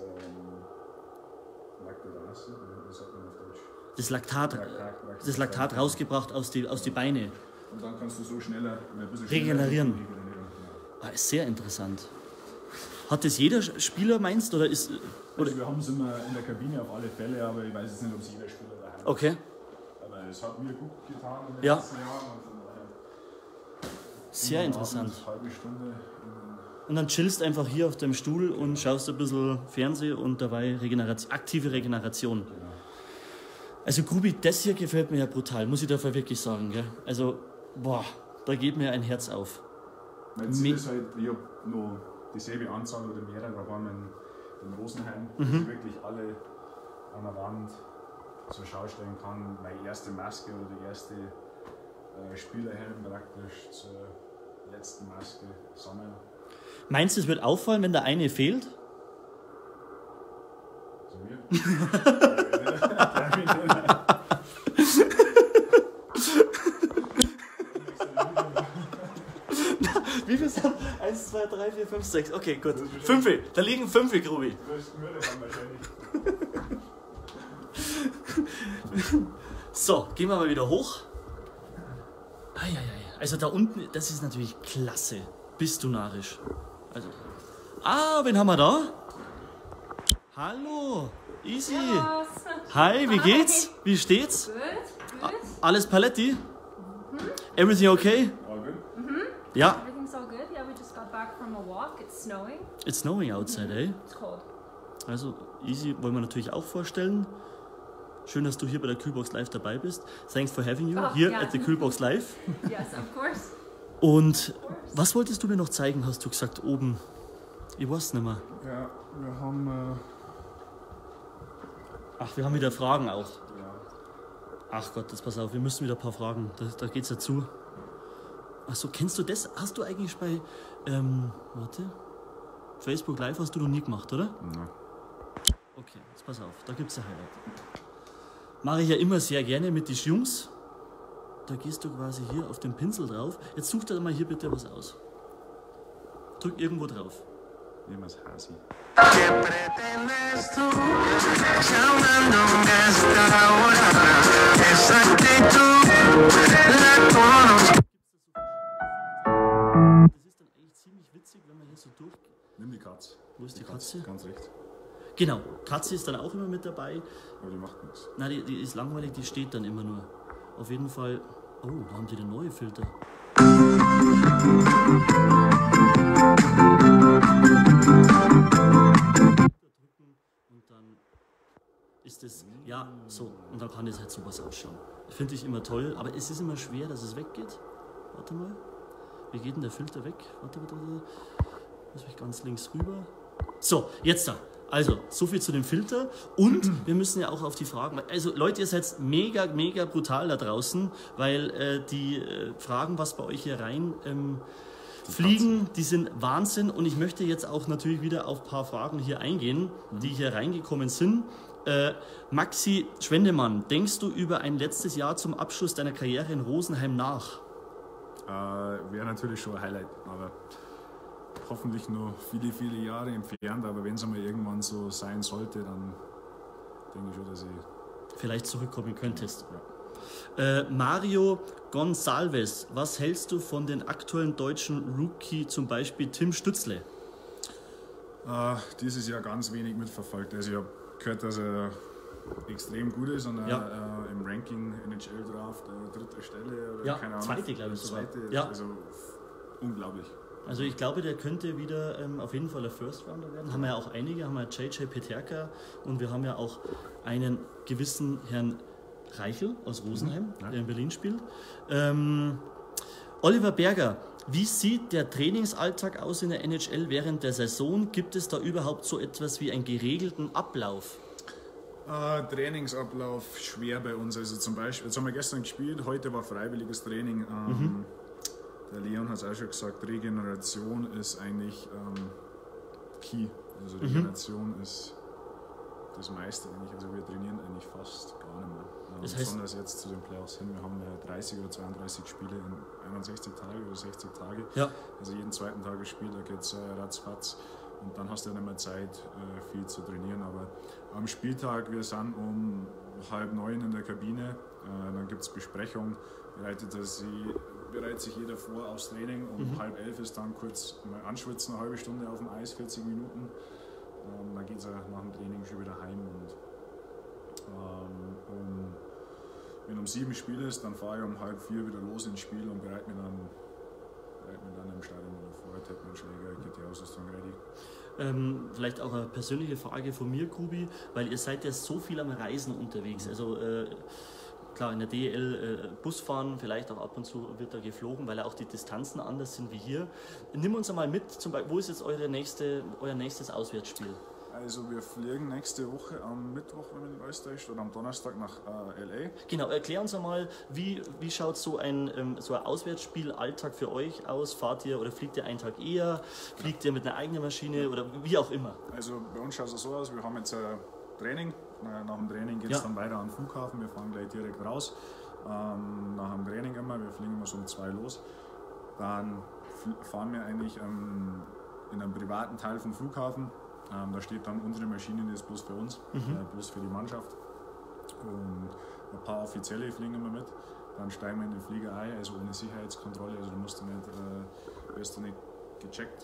Laktat und das sagt man auf Deutsch. Das Laktat rausgebracht aus die Beine. Und dann kannst du so schneller ein bisschen regenerieren. Ja. Ist sehr interessant. Hat das jeder Spieler, meinst du? Oder ist, also wir haben es immer in der Kabine auf alle Fälle, aber ich weiß jetzt nicht, ob es jeder Spieler daheim hat. Okay. Aber es hat mir gut getan in den Ja. letzten Jahren. Und von daher sehr interessant. Abend, halbe Stunde. Und dann chillst einfach hier auf dem Stuhl und schaust ein bisschen Fernsehen und dabei aktive Regeneration. Genau. Also Grubi, das hier gefällt mir ja brutal, muss ich dafür wirklich sagen. Gell? Also, boah, da geht mir ein Herz auf. Mein Ziel ist halt, ich habe noch dieselbe Anzahl oder mehrere, da waren wir in Rosenheim, dass ich wirklich alle an der Wand zur Schau stellen kann. Meine erste Maske oder die erste Spielerhelm praktisch zur letzten Maske sammeln. Meinst du, es wird auffallen, wenn der eine fehlt? So mir? Wie viel sind 1, 2, 3, 4, 5, 6. Okay, gut. 5. Da liegen 5, Grubi. So, gehen wir mal wieder hoch. Also da unten, das ist natürlich klasse. Bist du narrisch. Also. Wen haben wir da? Hallo, Easy. Servus. Hi, wie geht's? Wie steht's? Good. Alles Paletti? Everything okay? All good? Ja. Everything's all good. Yeah, we just got back from a walk. It's snowing. It's snowing outside, eh? It's cold. Also, Easy wollen wir natürlich auch vorstellen. Schön, dass du hier bei der Kühlbox Live dabei bist. Thanks for having you here at the Kühlbox Live. Yes, of course. Und was wolltest du mir noch zeigen, hast du gesagt, oben? Ich weiß nicht mehr. Ja, wir haben. Ach, wir haben wieder Fragen auch. Ja. Ach Gott, jetzt pass auf, wir müssen wieder ein paar Fragen. Da geht's ja zu. Ach so, kennst du das? Hast du eigentlich bei, Facebook Live hast du noch nie gemacht, oder? Nein. Okay, jetzt pass auf, da gibt's ein Highlight. Mache ich ja immer sehr gerne mit den Jungs. Da gehst du quasi hier auf den Pinsel drauf. Jetzt such dir mal hier bitte was aus. Drück irgendwo drauf. Nehmen wir das Hasi. Das ist dann eigentlich ziemlich witzig, wenn man hier so durch... Nimm die Katze. Wo ist die Katze? Ganz rechts. Genau, Katze ist dann auch immer mit dabei. Aber die macht nichts. Nein, die ist langweilig, die steht dann immer nur. Auf jeden Fall... Oh, da haben die den neuen Filter. Und dann ist es... Ja, so. Und dann kann es halt sowas ausschauen. Finde ich immer toll, aber es ist immer schwer, dass es weggeht. Warte mal. Wie geht denn der Filter weg? Warte. Lass mich ganz links rüber. So, jetzt da. Also, so viel zu dem Filter. Und wir müssen ja auch auf die Fragen. Also, Leute, ihr seid mega, mega brutal da draußen, weil die Fragen, was bei euch hier rein fliegen, die sind Wahnsinn. Und ich möchte jetzt auch natürlich wieder auf ein paar Fragen hier eingehen, die hier reingekommen sind. Maxi Schwendemann, denkst du über ein letztes Jahr zum Abschluss deiner Karriere in Rosenheim nach? Wäre natürlich schon ein Highlight, aber hoffentlich nur viele, viele Jahre entfernt. Aber wenn es einmal irgendwann so sein sollte, dann denke ich schon, dass ich vielleicht zurückkommen könntest. Ja. Mario Gonsalves, was hältst du von den aktuellen deutschen Rookie, zum Beispiel Tim Stützle? Dieses Jahr ganz wenig mitverfolgt. Also ich habe gehört, dass er extrem gut ist und im Ranking NHL Draft dritte Stelle oder keine Ahnung. Zweite, glaube ich sogar. Zweite, Ja. also unglaublich. Also ich glaube, der könnte wieder auf jeden Fall ein First Rounder werden. Haben wir ja auch einige, haben wir JJ Peterka und wir haben ja auch einen gewissen Herrn Reichel aus Rosenheim, der in Berlin spielt. Oliver Berger, wie sieht der Trainingsalltag aus in der NHL während der Saison? Gibt es da überhaupt so etwas wie einen geregelten Ablauf? Trainingsablauf schwer bei uns. Also zum Beispiel, jetzt haben wir gestern gespielt, heute war freiwilliges Training. Der Leon hat es auch schon gesagt, Regeneration ist eigentlich key. Also Regeneration ist das meiste eigentlich. Also wir trainieren eigentlich fast gar nicht mehr. Das heißt, besonders jetzt zu den Playoffs hin. Wir haben 30 oder 32 Spiele in 61 Tage oder 60 Tage. Ja. Also jeden zweiten Tag ein Spiel, da geht es ratzfatz. Und dann hast du ja nicht mehr Zeit, viel zu trainieren. Aber am Spieltag, wir sind um 8:30 in der Kabine, dann gibt es Besprechung, bereitet sich jeder vor aufs Training. Um 10:30 ist dann kurz mal anschwitzen, eine halbe Stunde auf dem Eis, 40 Minuten. Dann geht es nach dem Training schon wieder heim. Und wenn um 7 Spiel ist, dann fahre ich um 3:30 wieder los ins Spiel und bereite mich dann im Stadion wieder vor, Tettmannschläger, GT-Ausrüstung ready. Vielleicht auch eine persönliche Frage von mir, Kubi, weil ihr seid ja so viel am Reisen unterwegs. Also klar, in der DEL Busfahren, vielleicht auch ab und zu wird da geflogen, weil ja auch die Distanzen anders sind wie hier. Nimm uns einmal mit, zum Beispiel, wo ist jetzt euer nächstes Auswärtsspiel? Also wir fliegen nächste Woche am Mittwoch, wenn man in Österreich oder am Donnerstag nach LA. Genau, erklär uns einmal, wie schaut so ein Auswärtsspiel-Alltag für euch aus? Fahrt ihr oder fliegt ihr einen Tag eher? Fliegt ihr mit einer eigenen Maschine oder wie auch immer? Also bei uns schaut es so aus, wir haben jetzt Training. Nach dem Training geht es dann weiter an den Flughafen. Wir fahren gleich direkt raus. Nach dem Training immer, wir fliegen immer so um 2 los. Dann fahren wir eigentlich in einem privaten Teil vom Flughafen. Da steht dann unsere Maschine, die ist bloß für uns, bloß für die Mannschaft. Und ein paar Offizielle fliegen immer mit. Dann steigen wir in den Flieger ein, also ohne Sicherheitskontrolle. Also wirst du nicht gecheckt.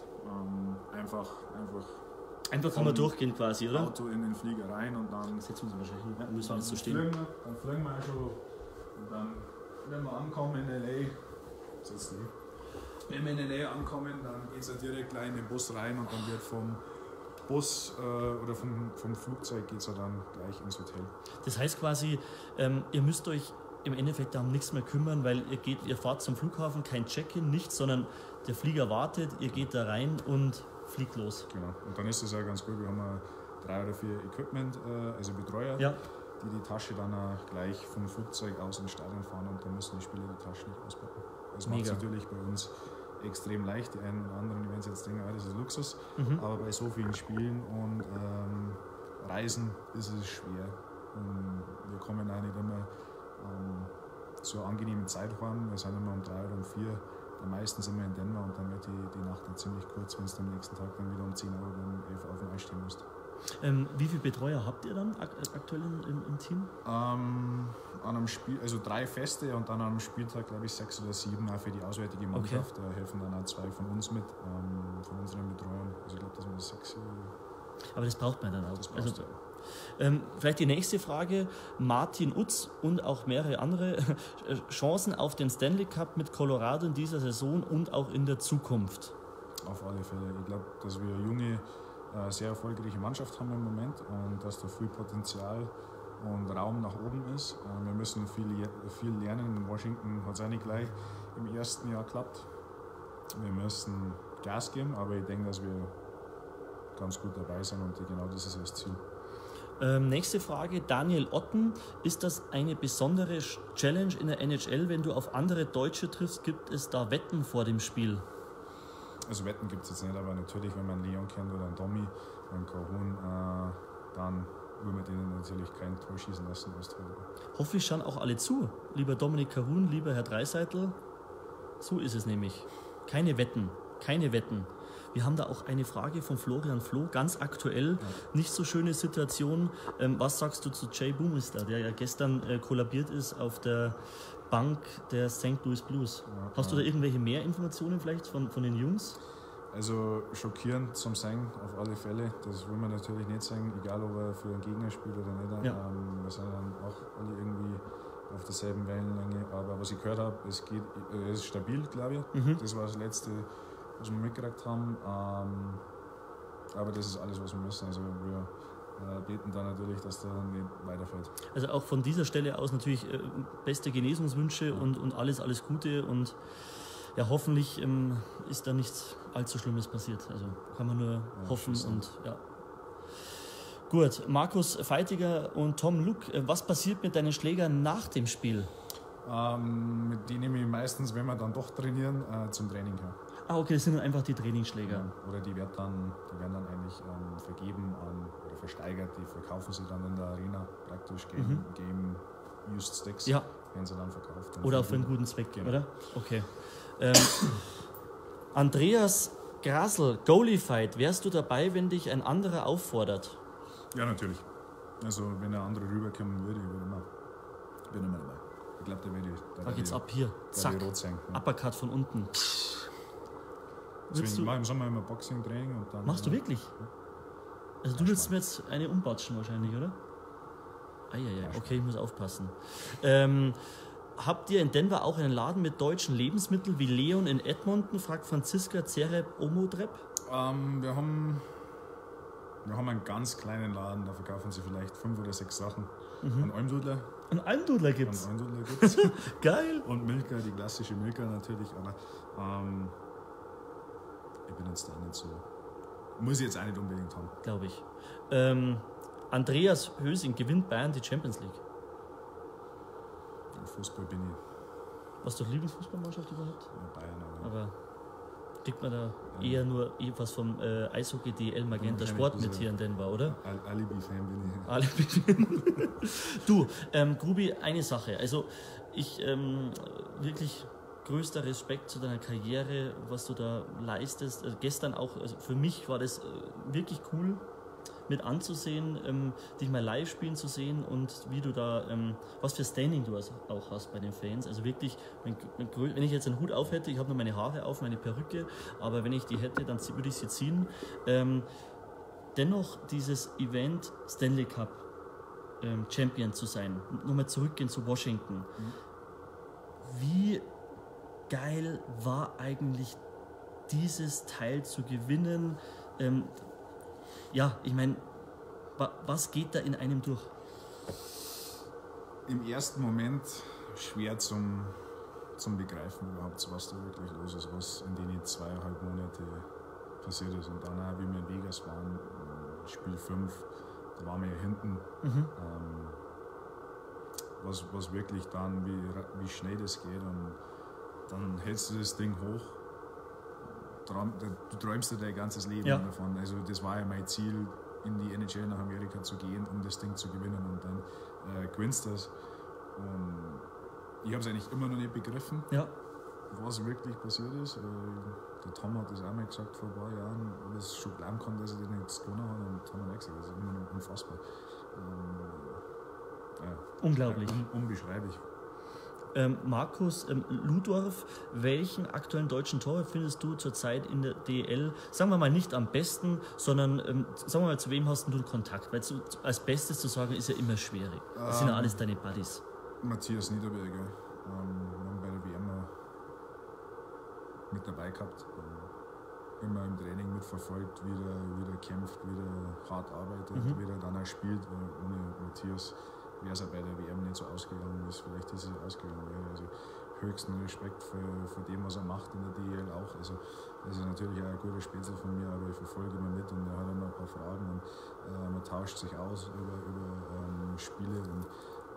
Einfach kann man durchgehen quasi, oder? Auto in den Flieger rein und dann setzen wir uns wahrscheinlich hin, müssen wir jetzt so stehen. Dann fliegen wir schon und dann, wenn wir ankommen in LA, wenn wir in LA ankommen, dann geht es ja direkt gleich in den Bus rein und dann wird vom Bus oder vom Flugzeug geht es ja dann gleich ins Hotel. Das heißt quasi, ihr müsst euch im Endeffekt darum nichts mehr kümmern, weil ihr fahrt zum Flughafen, kein Check-in, nichts, sondern der Flieger wartet, ihr geht da rein und fliegt los. Genau, und dann ist es ja ganz gut, wir haben 3 oder 4 Equipment, also Betreuer, die Tasche dann auch gleich vom Flugzeug aus ins Stadion fahren und dann müssen die Spieler die Tasche nicht auspacken. Das macht es natürlich bei uns extrem leicht. Die einen oder anderen, die werden jetzt denken, das ist Luxus, aber bei so vielen Spielen und Reisen ist es schwer. Und wir kommen auch nicht immer zur angenehmen Zeit heim. Wir sind immer um 3 oder um 4. Meistens sind wir in Denver und dann wird die Nacht dann ziemlich kurz, wenn es am nächsten Tag dann wieder um 10 Uhr oder um 11 Uhr auf dem Eis stehen musst. Wie viele Betreuer habt ihr dann aktuell im Team? An einem Spiel, also 3 Feste und dann an einem Spieltag, glaube ich, 6 oder 7 auch für die auswärtige Mannschaft. Da helfen dann auch 2 von uns mit, von unseren Betreuern. Also ich glaube, das sind 6. Aber das braucht man dann auch. Das brauchst du. Vielleicht die nächste Frage. Martin Utz und auch mehrere andere Chancen auf den Stanley Cup mit Colorado in dieser Saison und auch in der Zukunft? Auf alle Fälle. Ich glaube, dass wir eine junge, sehr erfolgreiche Mannschaft haben im Moment und dass da viel Potenzial und Raum nach oben ist. Wir müssen viel lernen. In Washington hat es auch nicht gleich im ersten Jahr geklappt. Wir müssen Gas geben, aber ich denke, dass wir ganz gut dabei sind und genau das ist das Ziel. Nächste Frage, Daniel Otten. Ist das eine besondere Challenge in der NHL, wenn du auf andere Deutsche triffst? Gibt es da Wetten vor dem Spiel? Also Wetten gibt es jetzt nicht, aber natürlich, wenn man einen Leon kennt oder einen Tommy, einen Kahun, dann will man denen natürlich kein Tor schießen lassen. Hoffentlich schauen auch alle zu. Lieber Dominik Kahun, lieber Herr Draisaitl. So ist es nämlich. Keine Wetten, keine Wetten. Wir haben da auch eine Frage von Florian Floh, ganz aktuell, nicht so schöne Situation. Was sagst du zu Jay Bouwmeester, der ja gestern kollabiert ist auf der Bank der St. Louis Blues? Hast du da irgendwelche mehr Informationen vielleicht von den Jungs? Also schockierend zum Sein auf alle Fälle. Das will man natürlich nicht sagen, egal ob er für einen Gegner spielt oder nicht. Ja. Wir sind dann auch alle irgendwie auf derselben Wellenlänge. Aber was ich gehört habe, es ist stabil, glaube ich. Das war das Letzte, was wir mitgekriegt haben. Aber das ist alles, was wir müssen. Also wir beten da natürlich, dass der nicht weiterfällt. Also auch von dieser Stelle aus natürlich beste Genesungswünsche und alles Gute. Und ja, hoffentlich ist da nichts allzu Schlimmes passiert. Also kann man nur hoffen. Und ja. Gut, Markus Feitiger und Tom Luck, was passiert mit deinen Schlägern nach dem Spiel? Mit denen nehme ich meistens, wenn wir dann doch trainieren, zum Training her. Ah, okay, das sind dann einfach die Trainingsschläger. Oder die werden dann eigentlich vergeben oder versteigert, die verkaufen sie dann in der Arena praktisch, Game Used Sticks, werden sie dann verkauft. Oder für einen guten Zweck, genau. Oder? Okay. Andreas Grasl, Goalie Fight, wärst du dabei, wenn dich ein anderer auffordert? Ja, natürlich. Also wenn der andere rüberkommen würde, bin ich immer dabei. Ich glaube, da geht's ab hier. Zack. Rot sein, ja. Uppercut von unten. Deswegen machen wir immer Boxing-Training und dann. Machst du wirklich? Also du willst mir jetzt eine umbatschen wahrscheinlich, oder? Eieiei, okay, ich muss aufpassen. Habt ihr in Denver auch einen Laden mit deutschen Lebensmitteln wie Leon in Edmonton? Fragt Franziska Zereb Omodrep. Wir haben einen ganz kleinen Laden, da verkaufen sie vielleicht 5 oder 6 Sachen. Einen Almdudler. Einen Almdudler gibt's? Geil. Und Milka, die klassische Milka natürlich, aber ich bin jetzt da nicht so. Muss ich jetzt auch nicht unbedingt haben. Glaube ich. Andreas Hösing, gewinnt Bayern die Champions League? Im Fußball bin ich. Was ist doch Lieblingsfußballmannschaft überhaupt? Ja, Bayern, aber kriegt man da eher nur was vom Eishockey DL Magenta Sport mit hier in Denver, oder? Alibi-Fan bin ich. Alibi-Fan. Du, Grubi, eine Sache. Also ich wirklich größter Respekt zu deiner Karriere, was du da leistest. Also gestern auch, also für mich war das wirklich cool mit anzusehen, dich mal live spielen zu sehen und wie du da, was für Standing du auch hast bei den Fans. Also wirklich, wenn ich jetzt einen Hut auf hätte, ich habe nur meine Haare auf, meine Perücke, aber wenn ich die hätte, dann würde ich sie ziehen. Dennoch dieses Event Stanley Cup Champion zu sein, nochmal zurückgehen zu Washington. Wie geil war eigentlich dieses Teil zu gewinnen? Ja, ich meine, was geht da in einem durch? Im ersten Moment schwer zum Begreifen überhaupt, was da wirklich los ist, was in den 2,5 Monate passiert ist. Und dann auch, wie wir in Vegas waren, Spiel 5, da waren wir ja hinten. Was wirklich dann, wie schnell das geht, und dann hältst du das Ding hoch. Du träumst dir dein ganzes Leben davon. Also das war ja mein Ziel, in die NHL nach Amerika zu gehen, um das Ding zu gewinnen, und dann gewinnst du das. Und ich habe es eigentlich immer noch nicht begriffen, was wirklich passiert ist. Der Tom hat das auch mal gesagt vor ein paar Jahren, ob es schon glauben kann, dass er das nicht gewonnen hat, und Tom hat auch gesagt, das ist immer noch unfassbar. Unglaublich. Unbeschreiblich. Markus Ludorf, welchen aktuellen deutschen Torwart findest du zurzeit in der DL, sagen wir mal nicht am besten, sondern sagen wir mal, zu wem hast du Kontakt? Weil als Bestes zu sagen, ist ja immer schwierig. Das sind ja alles deine Buddies. Matthias Niederberger, wir haben bei der WM mit dabei gehabt, immer im Training mitverfolgt, wie der kämpft, wie der hart arbeitet, wie der dann auch spielt. Ohne Matthias wäre es ja bei der WM nicht so ausgegangen, wie es vielleicht dieses Jahr ausgegangen wäre. Also höchsten Respekt für dem, was er macht in der DEL auch. Also, das ist natürlich auch ein guter Spätzle von mir, aber ich verfolge ihn mit und er hat immer ein paar Fragen und man tauscht sich aus über Spiele und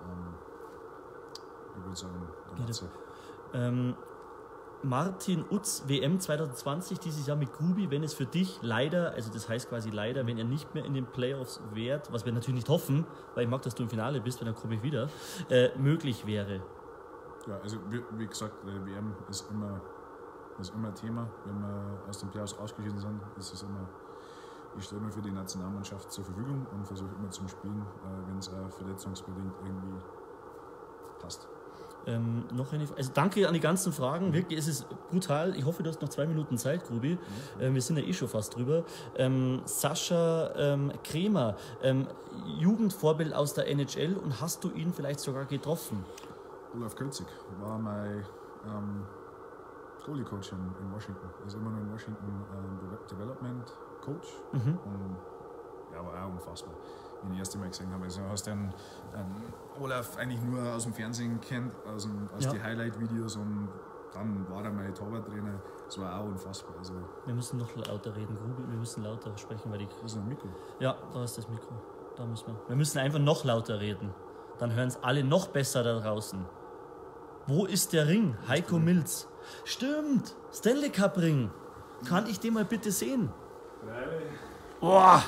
ich würde sagen, da geht's ja. Martin Utz, WM 2020, dieses Jahr mit Grubi, wenn es für dich leider, also das heißt quasi leider, wenn er nicht mehr in den Playoffs wärt, was wir natürlich nicht hoffen, weil ich mag, dass du im Finale bist, weil dann komme ich wieder, möglich wäre. Ja, also wie gesagt, WM ist immer Thema. Wenn wir aus den Playoffs ausgeschieden sind, ist es immer, ich stehe immer für die Nationalmannschaft zur Verfügung und versuche immer zum Spielen, wenn es auch verletzungsbedingt irgendwie passt. Also danke an die ganzen Fragen, wirklich, es ist brutal. Ich hoffe, du hast noch 2 Minuten Zeit, Grubi. Wir sind ja eh schon fast drüber. Sascha Kremer, Jugendvorbild aus der NHL und hast du ihn vielleicht sogar getroffen? Olaf Kölzig war mein Goalie-Coach in Washington. Er ist immer noch in Washington Development Coach. Und ja, war auch unfassbar. Wie ich ihn das erste Mal gesehen habe. Also hast den Olaf eigentlich nur aus dem Fernsehen kennt, aus den Highlight-Videos und dann war er mein Torwarttrainer. Das war auch unfassbar. Also wir müssen noch lauter reden, Grubi, wir müssen lauter sprechen, weil das ist ein Mikro. Ja, da ist das Mikro. Da müssen wir. Wir müssen einfach noch lauter reden. Dann hören es alle noch besser da draußen. Wo ist der Ring? Heiko Milz. Stimmt, Stanley Cup Ring. Kann ich den mal bitte sehen? Boah!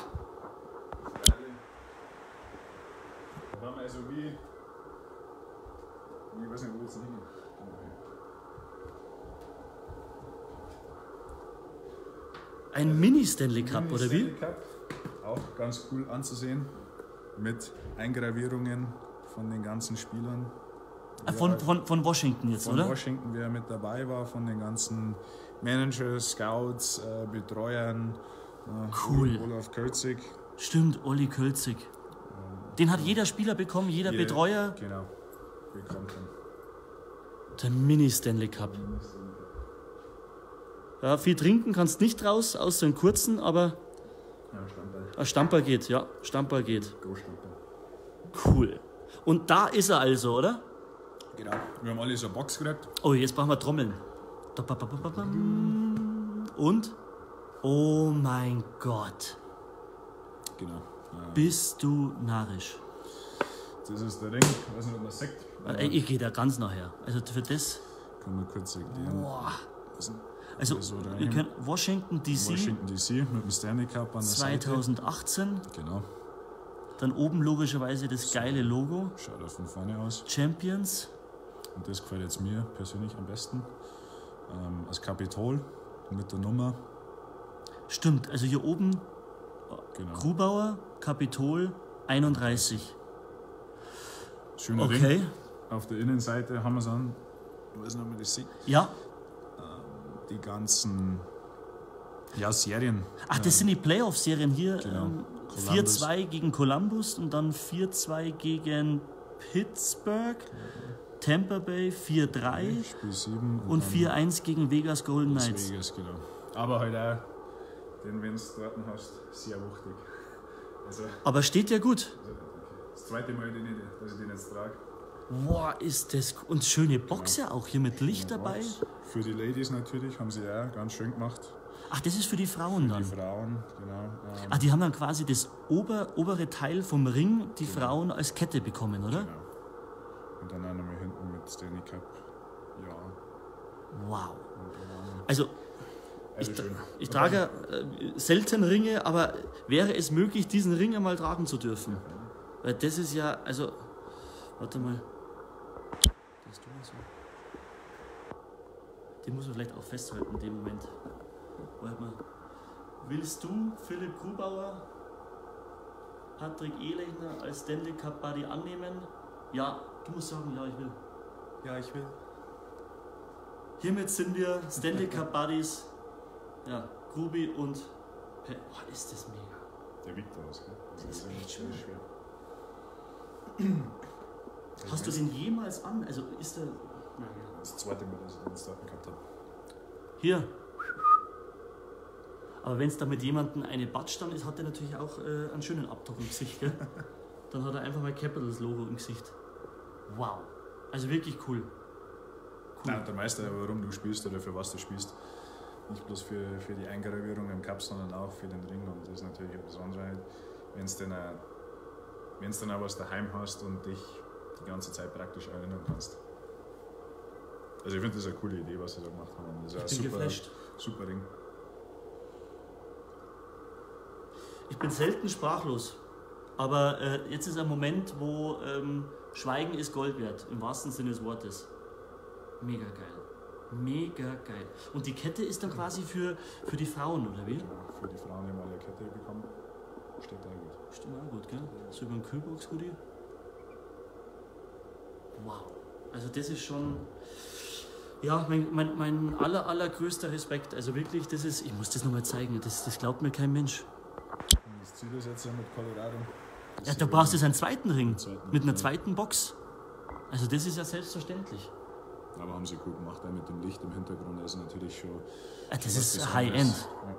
Da haben wir also wie ich weiß nicht, wo es hin. Ein Mini-Stanley Cup, oder wie? Stanley Cup, auch ganz cool anzusehen, mit Eingravierungen von den ganzen Spielern. Von Washington jetzt, von oder? Washington, wer mit dabei war, von den ganzen Managers, Scouts, Betreuern. Cool. Olaf Kölzig. Stimmt, Olli Kölzig. Den hat jeder Spieler bekommen, jeder Betreuer. Genau, bekommt ihn. Der Mini-Stanley Cup. Ja, viel trinken kannst nicht raus, außer einen kurzen, aber Ja, Stammball. Stammball geht, ja. Stammball geht. Go Stammball. Cool. Und da ist er also, oder? Genau. Wir haben alle so eine Box gekriegt. Oh, jetzt brauchen wir Trommeln. Und? Oh mein Gott. Genau. Bist du narrisch? Das ist der Ring. Ich weiß nicht, ob man es sieht. Ich gehe da ganz nachher. Also für das. Kann man kurz erklären. Boah. Das Also, so rein. wir können Washington DC, Washington DC mit dem Stanley Cup an der 2018. Seite. Genau. Dann oben logischerweise das geile Logo. Schaut auch von vorne aus. Champions. Und das gefällt jetzt mir persönlich am besten. Das Kapitol mit der Nummer. Stimmt, also hier oben Genau. Grubauer, Kapitol 31. Schöner Okay. Ring. Auf der Innenseite haben wir es an. Ich weiß nicht, ob man das sieht. Ja. Die ganzen Serien. Ach, das sind die Playoff-Serien hier. Genau. 4-2 gegen Columbus und dann 4-2 gegen Pittsburgh. Tampa Bay 4-3 Spiel 7 und 4-1 gegen Vegas Golden Las Knights. Vegas, genau. Aber halt auch, den, wenn du dort hast, sehr wuchtig. Also, Aber steht ja gut. das zweite Mal, dass ich den jetzt trage. Boah, ist das... Und schöne Box ja auch hier mit Licht dabei. Für die Ladies natürlich, haben sie auch ganz schön gemacht. Ach, das ist für die Frauen Die dann. Frauen, genau. Ach, die haben dann quasi das obere Teil vom Ring, die Frauen als Kette bekommen, oder? Genau. Und dann auch nochmal hinten mit Stanley Cup. Ja. Wow. Und Also, also schön. ich trage selten Ringe, aber wäre es möglich, diesen Ring einmal tragen zu dürfen? Weil das ist ja, also, warte mal. Das tun wir so. Den muss man vielleicht auch festhalten in dem Moment. Warte mal. Willst du Philipp Grubauer, Patrick Ehlechner als Stanley Cup Buddy annehmen? Ja, du musst sagen, ja, ich will. Ja, ich will. Hiermit sind wir Stanley Cup Buddies. Ja, Grubi und oh, ist das mega. Der wiegt was, gell? Das ist echt schön. schwer. Hast du den jemals an? Also ist der. Nein. Das zweite Mal, dass ich den Starten gehabt habe. Hier. Aber wenn es da mit jemandem eine Batsch dann ist, hat er natürlich auch einen schönen Abdruck im Gesicht, gell? Dann hat er einfach mal Capitals Logo im Gesicht. Wow. Also wirklich cool. Nein, der Meister, warum du spielst oder für was du spielst. Nicht bloß für die Eingravierung im Cup, sondern auch für den Ring. Und das ist natürlich eine Besonderheit, wenn du dann auch was daheim hast und dich die ganze Zeit praktisch erinnern kannst. Also ich finde das eine coole Idee, was sie da gemacht haben. Das ist ein super Ring. Ich bin selten sprachlos, aber jetzt ist ein Moment, wo Schweigen ist Gold wert, im wahrsten Sinne des Wortes. Mega geil. Mega geil. Und die Kette ist dann quasi für die Frauen, oder wie? Ja, für die Frauen, die mal eine Kette bekommen, steht da gut. Stimmt auch gut, gell? So über ein Kühlbox-Hoodie. Wow. Also das ist schon... Ja, mein allergrößter Respekt. Also wirklich, das ist... Ich muss das nochmal zeigen. Das glaubt mir kein Mensch. Das Ziel ist jetzt ja mit Colorado. Ja, da brauchst du einen zweiten Ring. Mit einer zweiten Box. Also das ist ja selbstverständlich. Aber haben sie gut gemacht, auch mit dem Licht im Hintergrund. Also natürlich schon... Das ist High-End. Ja.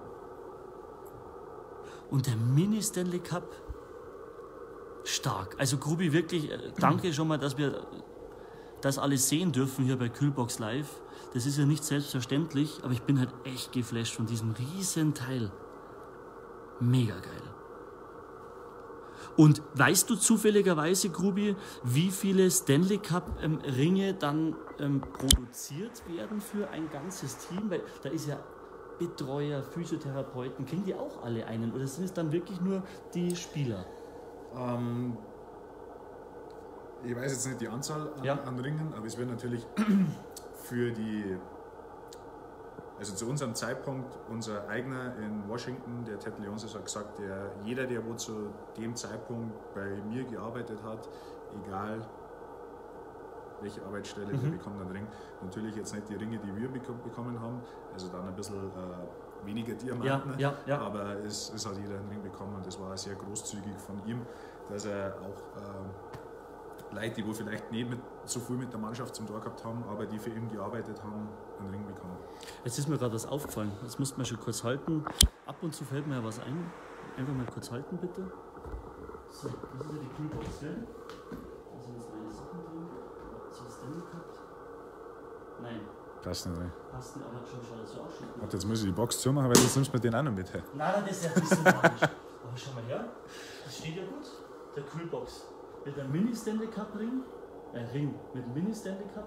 Und der Mini-Stanley Cup, stark. Also Grubi, wirklich, danke schon mal, dass wir das alles sehen dürfen hier bei Kühlbox Live. Das ist ja nicht selbstverständlich, aber ich bin halt echt geflasht von diesem riesen Teil. Mega geil. Und weißt du zufälligerweise, Grubi, wie viele Stanley Cup Ringe dann produziert werden für ein ganzes Team? Weil da ist ja Betreuer, Physiotherapeuten, kriegen die auch alle einen? Oder sind es dann wirklich nur die Spieler? Ich weiß jetzt nicht die Anzahl Ja. an Ringen, aber es wird natürlich für die... Also zu unserem Zeitpunkt, unser eigener in Washington, der Ted Leonsis hat gesagt, jeder, der wo zu dem Zeitpunkt bei mir gearbeitet hat, egal welche Arbeitsstelle, der bekommt einen Ring. Natürlich jetzt nicht die Ringe, die wir bekommen haben, also dann ein bisschen weniger Diamanten, Ja. aber es hat jeder einen Ring bekommen und das war sehr großzügig von ihm, dass er auch Leute, die wo vielleicht nicht so viel mit der Mannschaft zum Tor gehabt haben, aber die für ihn gearbeitet haben, einen Ring bekommen. Jetzt ist mir gerade was aufgefallen. Das müsste man schon kurz halten. Ab und zu fällt mir ja was ein. Einfach mal kurz halten, bitte. So, das ist ja die Kühlbox drin. Da sind jetzt meine Sachen drin. So ist denn gehabt? Nein, Passt nicht rein. passt nicht, aber schaut das so aus. Warte, jetzt muss ich die Box zumachen, weil sonst nimmst du mir den auch noch mit. Nein, das ist ja ein bisschen magisch. Aber schau mal her. Das steht ja gut. Der Kühlbox. Mit einem Mini-Stanley Cup Ring. Ein Ring mit einem Mini-Stanley Cup.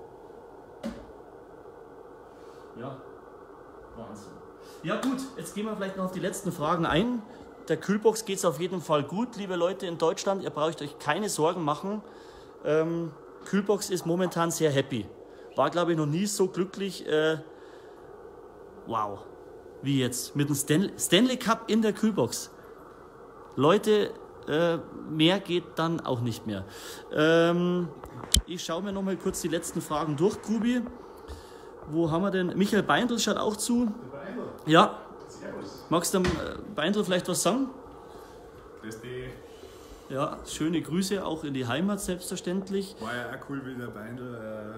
Ja, Wahnsinn. Ja gut, jetzt gehen wir vielleicht noch auf die letzten Fragen ein. Der Kühlbox geht es auf jeden Fall gut, liebe Leute in Deutschland. Ihr braucht euch keine Sorgen machen. Kühlbox ist momentan sehr happy. War, glaube ich, noch nie so glücklich. Wow, wie jetzt. Mit dem Stanley Cup in der Kühlbox. Leute, mehr geht dann auch nicht mehr. Ich schaue mir noch mal kurz die letzten Fragen durch, Grubi. Wo haben wir denn? Michael Beindl schaut auch zu. Beindl? Ja. Servus. Magst du dem Beindl vielleicht was sagen? Das die Ja, schöne Grüße auch in die Heimat, selbstverständlich. war ja auch cool, wie der Beindl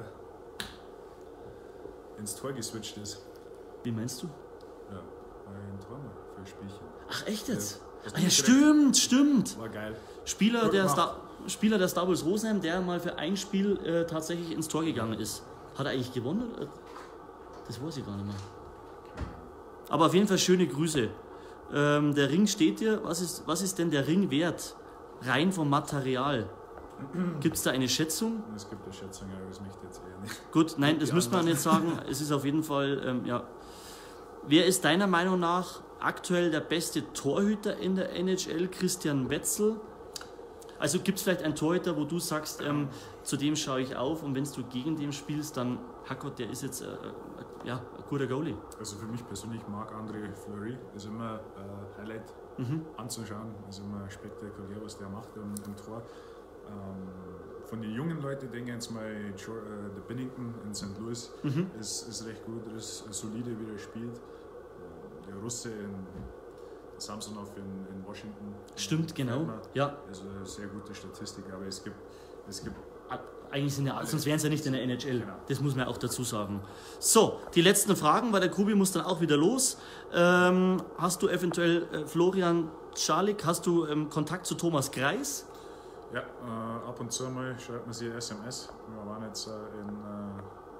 ins Tor geswitcht ist. Wie meinst du? Ja, war ja ein Tor mal für ein Spielchen. Ach, echt jetzt? Ja, Ah, ja, stimmt. War geil. Spieler Gut der, gemacht. Spieler der Star Wars Rosenheim, der mal für ein Spiel tatsächlich ins Tor gegangen ist. Hat er eigentlich gewonnen? Das weiß ich gar nicht mehr. Aber auf jeden Fall schöne Grüße. Der Ring steht dir. Was ist denn der Ring wert? Rein vom Material. Gibt es da eine Schätzung? Es gibt eine Schätzung, aber das möchte ich jetzt eher nicht. Gut, nein, das Ja, müssen wir nicht sagen. Es ist auf jeden Fall, ja. Wer ist deiner Meinung nach aktuell der beste Torhüter in der NHL? Christian Wetzel. Also gibt es vielleicht einen Torhüter, wo du sagst, zu dem schaue ich auf und wenn du gegen den spielst, dann, Hackott, der ist jetzt ja, ein guter Goalie. Also für mich persönlich, Marc-André Fleury ist immer Highlight anzuschauen. Ist immer spektakulär, was der macht im Tor. Von den jungen Leuten denke ich jetzt mal, der Binnington in St. Louis ist recht gut, ist solide, wie er spielt. Der Russe Samsonov in Washington. Stimmt, genau. Ja. Also sehr gute Statistik, aber es gibt Eigentlich sind ja, Alles. sonst wären sie ja nicht in der NHL. Genau. Das muss man auch dazu sagen. So, die letzten Fragen, weil der Grubi muss dann auch wieder los. Hast du eventuell Florian Czalik, hast du Kontakt zu Thomas Greis? ja, ab und zu mal schreibt man sich SMS. Wir waren jetzt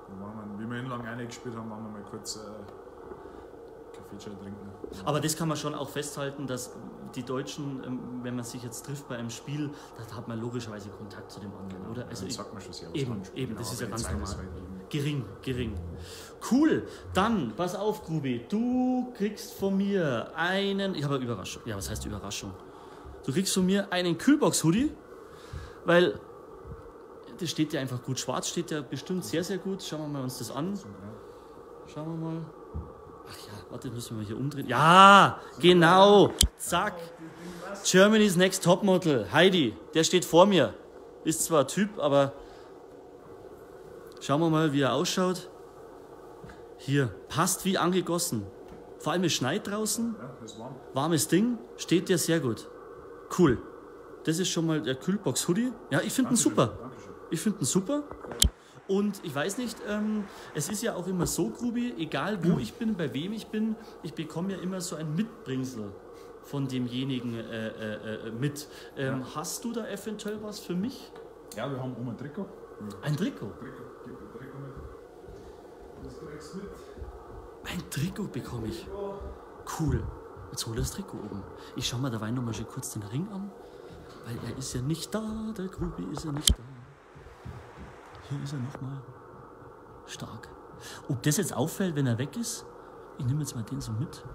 Wie wir ihn lang reingespielt haben, waren wir mal kurz Kaffee trinken. Aber das kann man schon auch festhalten, dass die Deutschen, wenn man sich jetzt trifft bei einem Spiel, da hat man logischerweise Kontakt zu dem anderen, oder? Also das sagt man schon sehr eben, das ist ja ganz normal. Halt Gering. Cool, dann, pass auf, Grubi, du kriegst von mir einen, ich habe eine Überraschung, ja, was heißt Überraschung? Du kriegst von mir einen Kühlbox-Hoodie, weil das steht ja einfach gut, schwarz steht ja bestimmt sehr, sehr gut, schauen wir mal uns das an. Schauen wir mal. Ach ja, warte, müssen wir hier umdrehen. Ja, genau. Zack. Germany's Next Topmodel. Heidi, der steht vor mir. Ist zwar ein Typ, aber schauen wir mal, wie er ausschaut. Hier, passt wie angegossen. Vor allem es schneit draußen. Ja, das ist warm. Warmes Ding. Steht dir sehr gut. Cool. Das ist schon mal der Kühlbox Hoodie. Ja, ich finde ihn super. Dankeschön. Ich finde ihn super. Und ich weiß nicht, es ist ja auch immer so, Grubi, egal wo ich bin, bei wem ich bin, ich bekomme ja immer so ein Mitbringsel von demjenigen mit. Hast du da eventuell was für mich? Ja, wir haben ein Trikot. Ein Trikot? Gib ein Trikot mit. Das kriegst du mit. Ein Trikot bekomme ich. Cool. Jetzt hol das Trikot oben. Ich schaue mal dabei nochmal schon kurz den Ring an, weil er ist ja nicht da, der Grubi ist ja nicht da. Hier ist er nochmal. Stark. Ob das jetzt auffällt, wenn er weg ist? Ich nehme jetzt mal den so mit.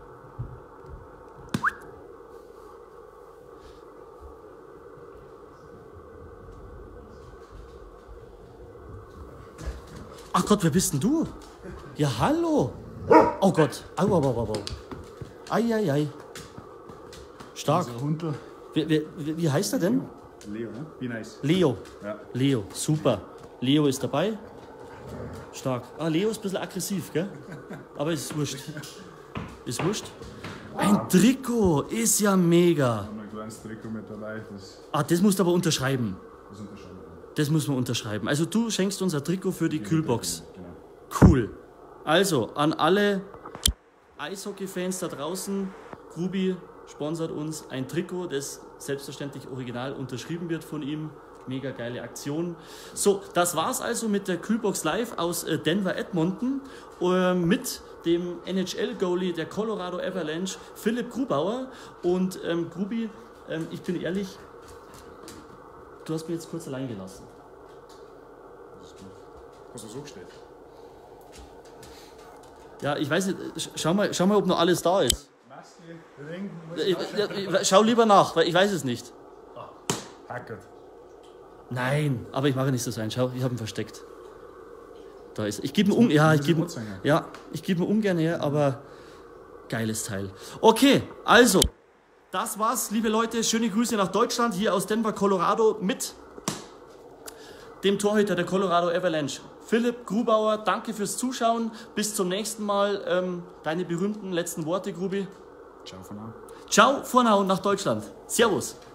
Ach Gott, wer bist denn du? Ja, hallo. Oh Gott. Au, au, au, au. Ei, ei, ei. Stark. Hundel. Wie heißt er denn? Leo, ne? Wie nice. Leo. Ja. Leo, super. Leo ist dabei. Stark. Ah, Leo ist ein bisschen aggressiv, gell? Aber ist wurscht. Ist wurscht. Ein Trikot ist ja mega. Wir haben ein kleines Trikot mit dabei. Das musst du aber unterschreiben. Das unterscheiden wir. Das muss man unterschreiben. Also du schenkst uns ein Trikot für die Kühlbox. Genau. Cool. Also an alle Eishockey-Fans da draußen, Grubi sponsert uns ein Trikot, das selbstverständlich original unterschrieben wird von ihm. Mega geile Aktion. So, das war's also mit der Kühlbox Live aus Denver Edmonton mit dem NHL-Goalie der Colorado Avalanche, Philipp Grubauer. Und Grubi, ich bin ehrlich, du hast mich jetzt kurz allein gelassen. Hast du so gestellt? Ja, ich weiß nicht, schau mal, ob noch alles da ist. Maske, Ring, Schau lieber nach, weil ich weiß es nicht. Hackert. Nein, aber ich mache nicht so sein. Schau, ich habe ihn versteckt. Da ist er. Ich gebe ihn ich gebe ihn ungern her, aber geiles Teil. Okay, also, das war's, liebe Leute. Schöne Grüße nach Deutschland, hier aus Denver, Colorado, mit dem Torhüter der Colorado Avalanche, Philipp Grubauer. Danke fürs Zuschauen. Bis zum nächsten Mal. Deine berühmten letzten Worte, Grubi. Ciao von now. Ciao, Vornau nach Deutschland. Servus.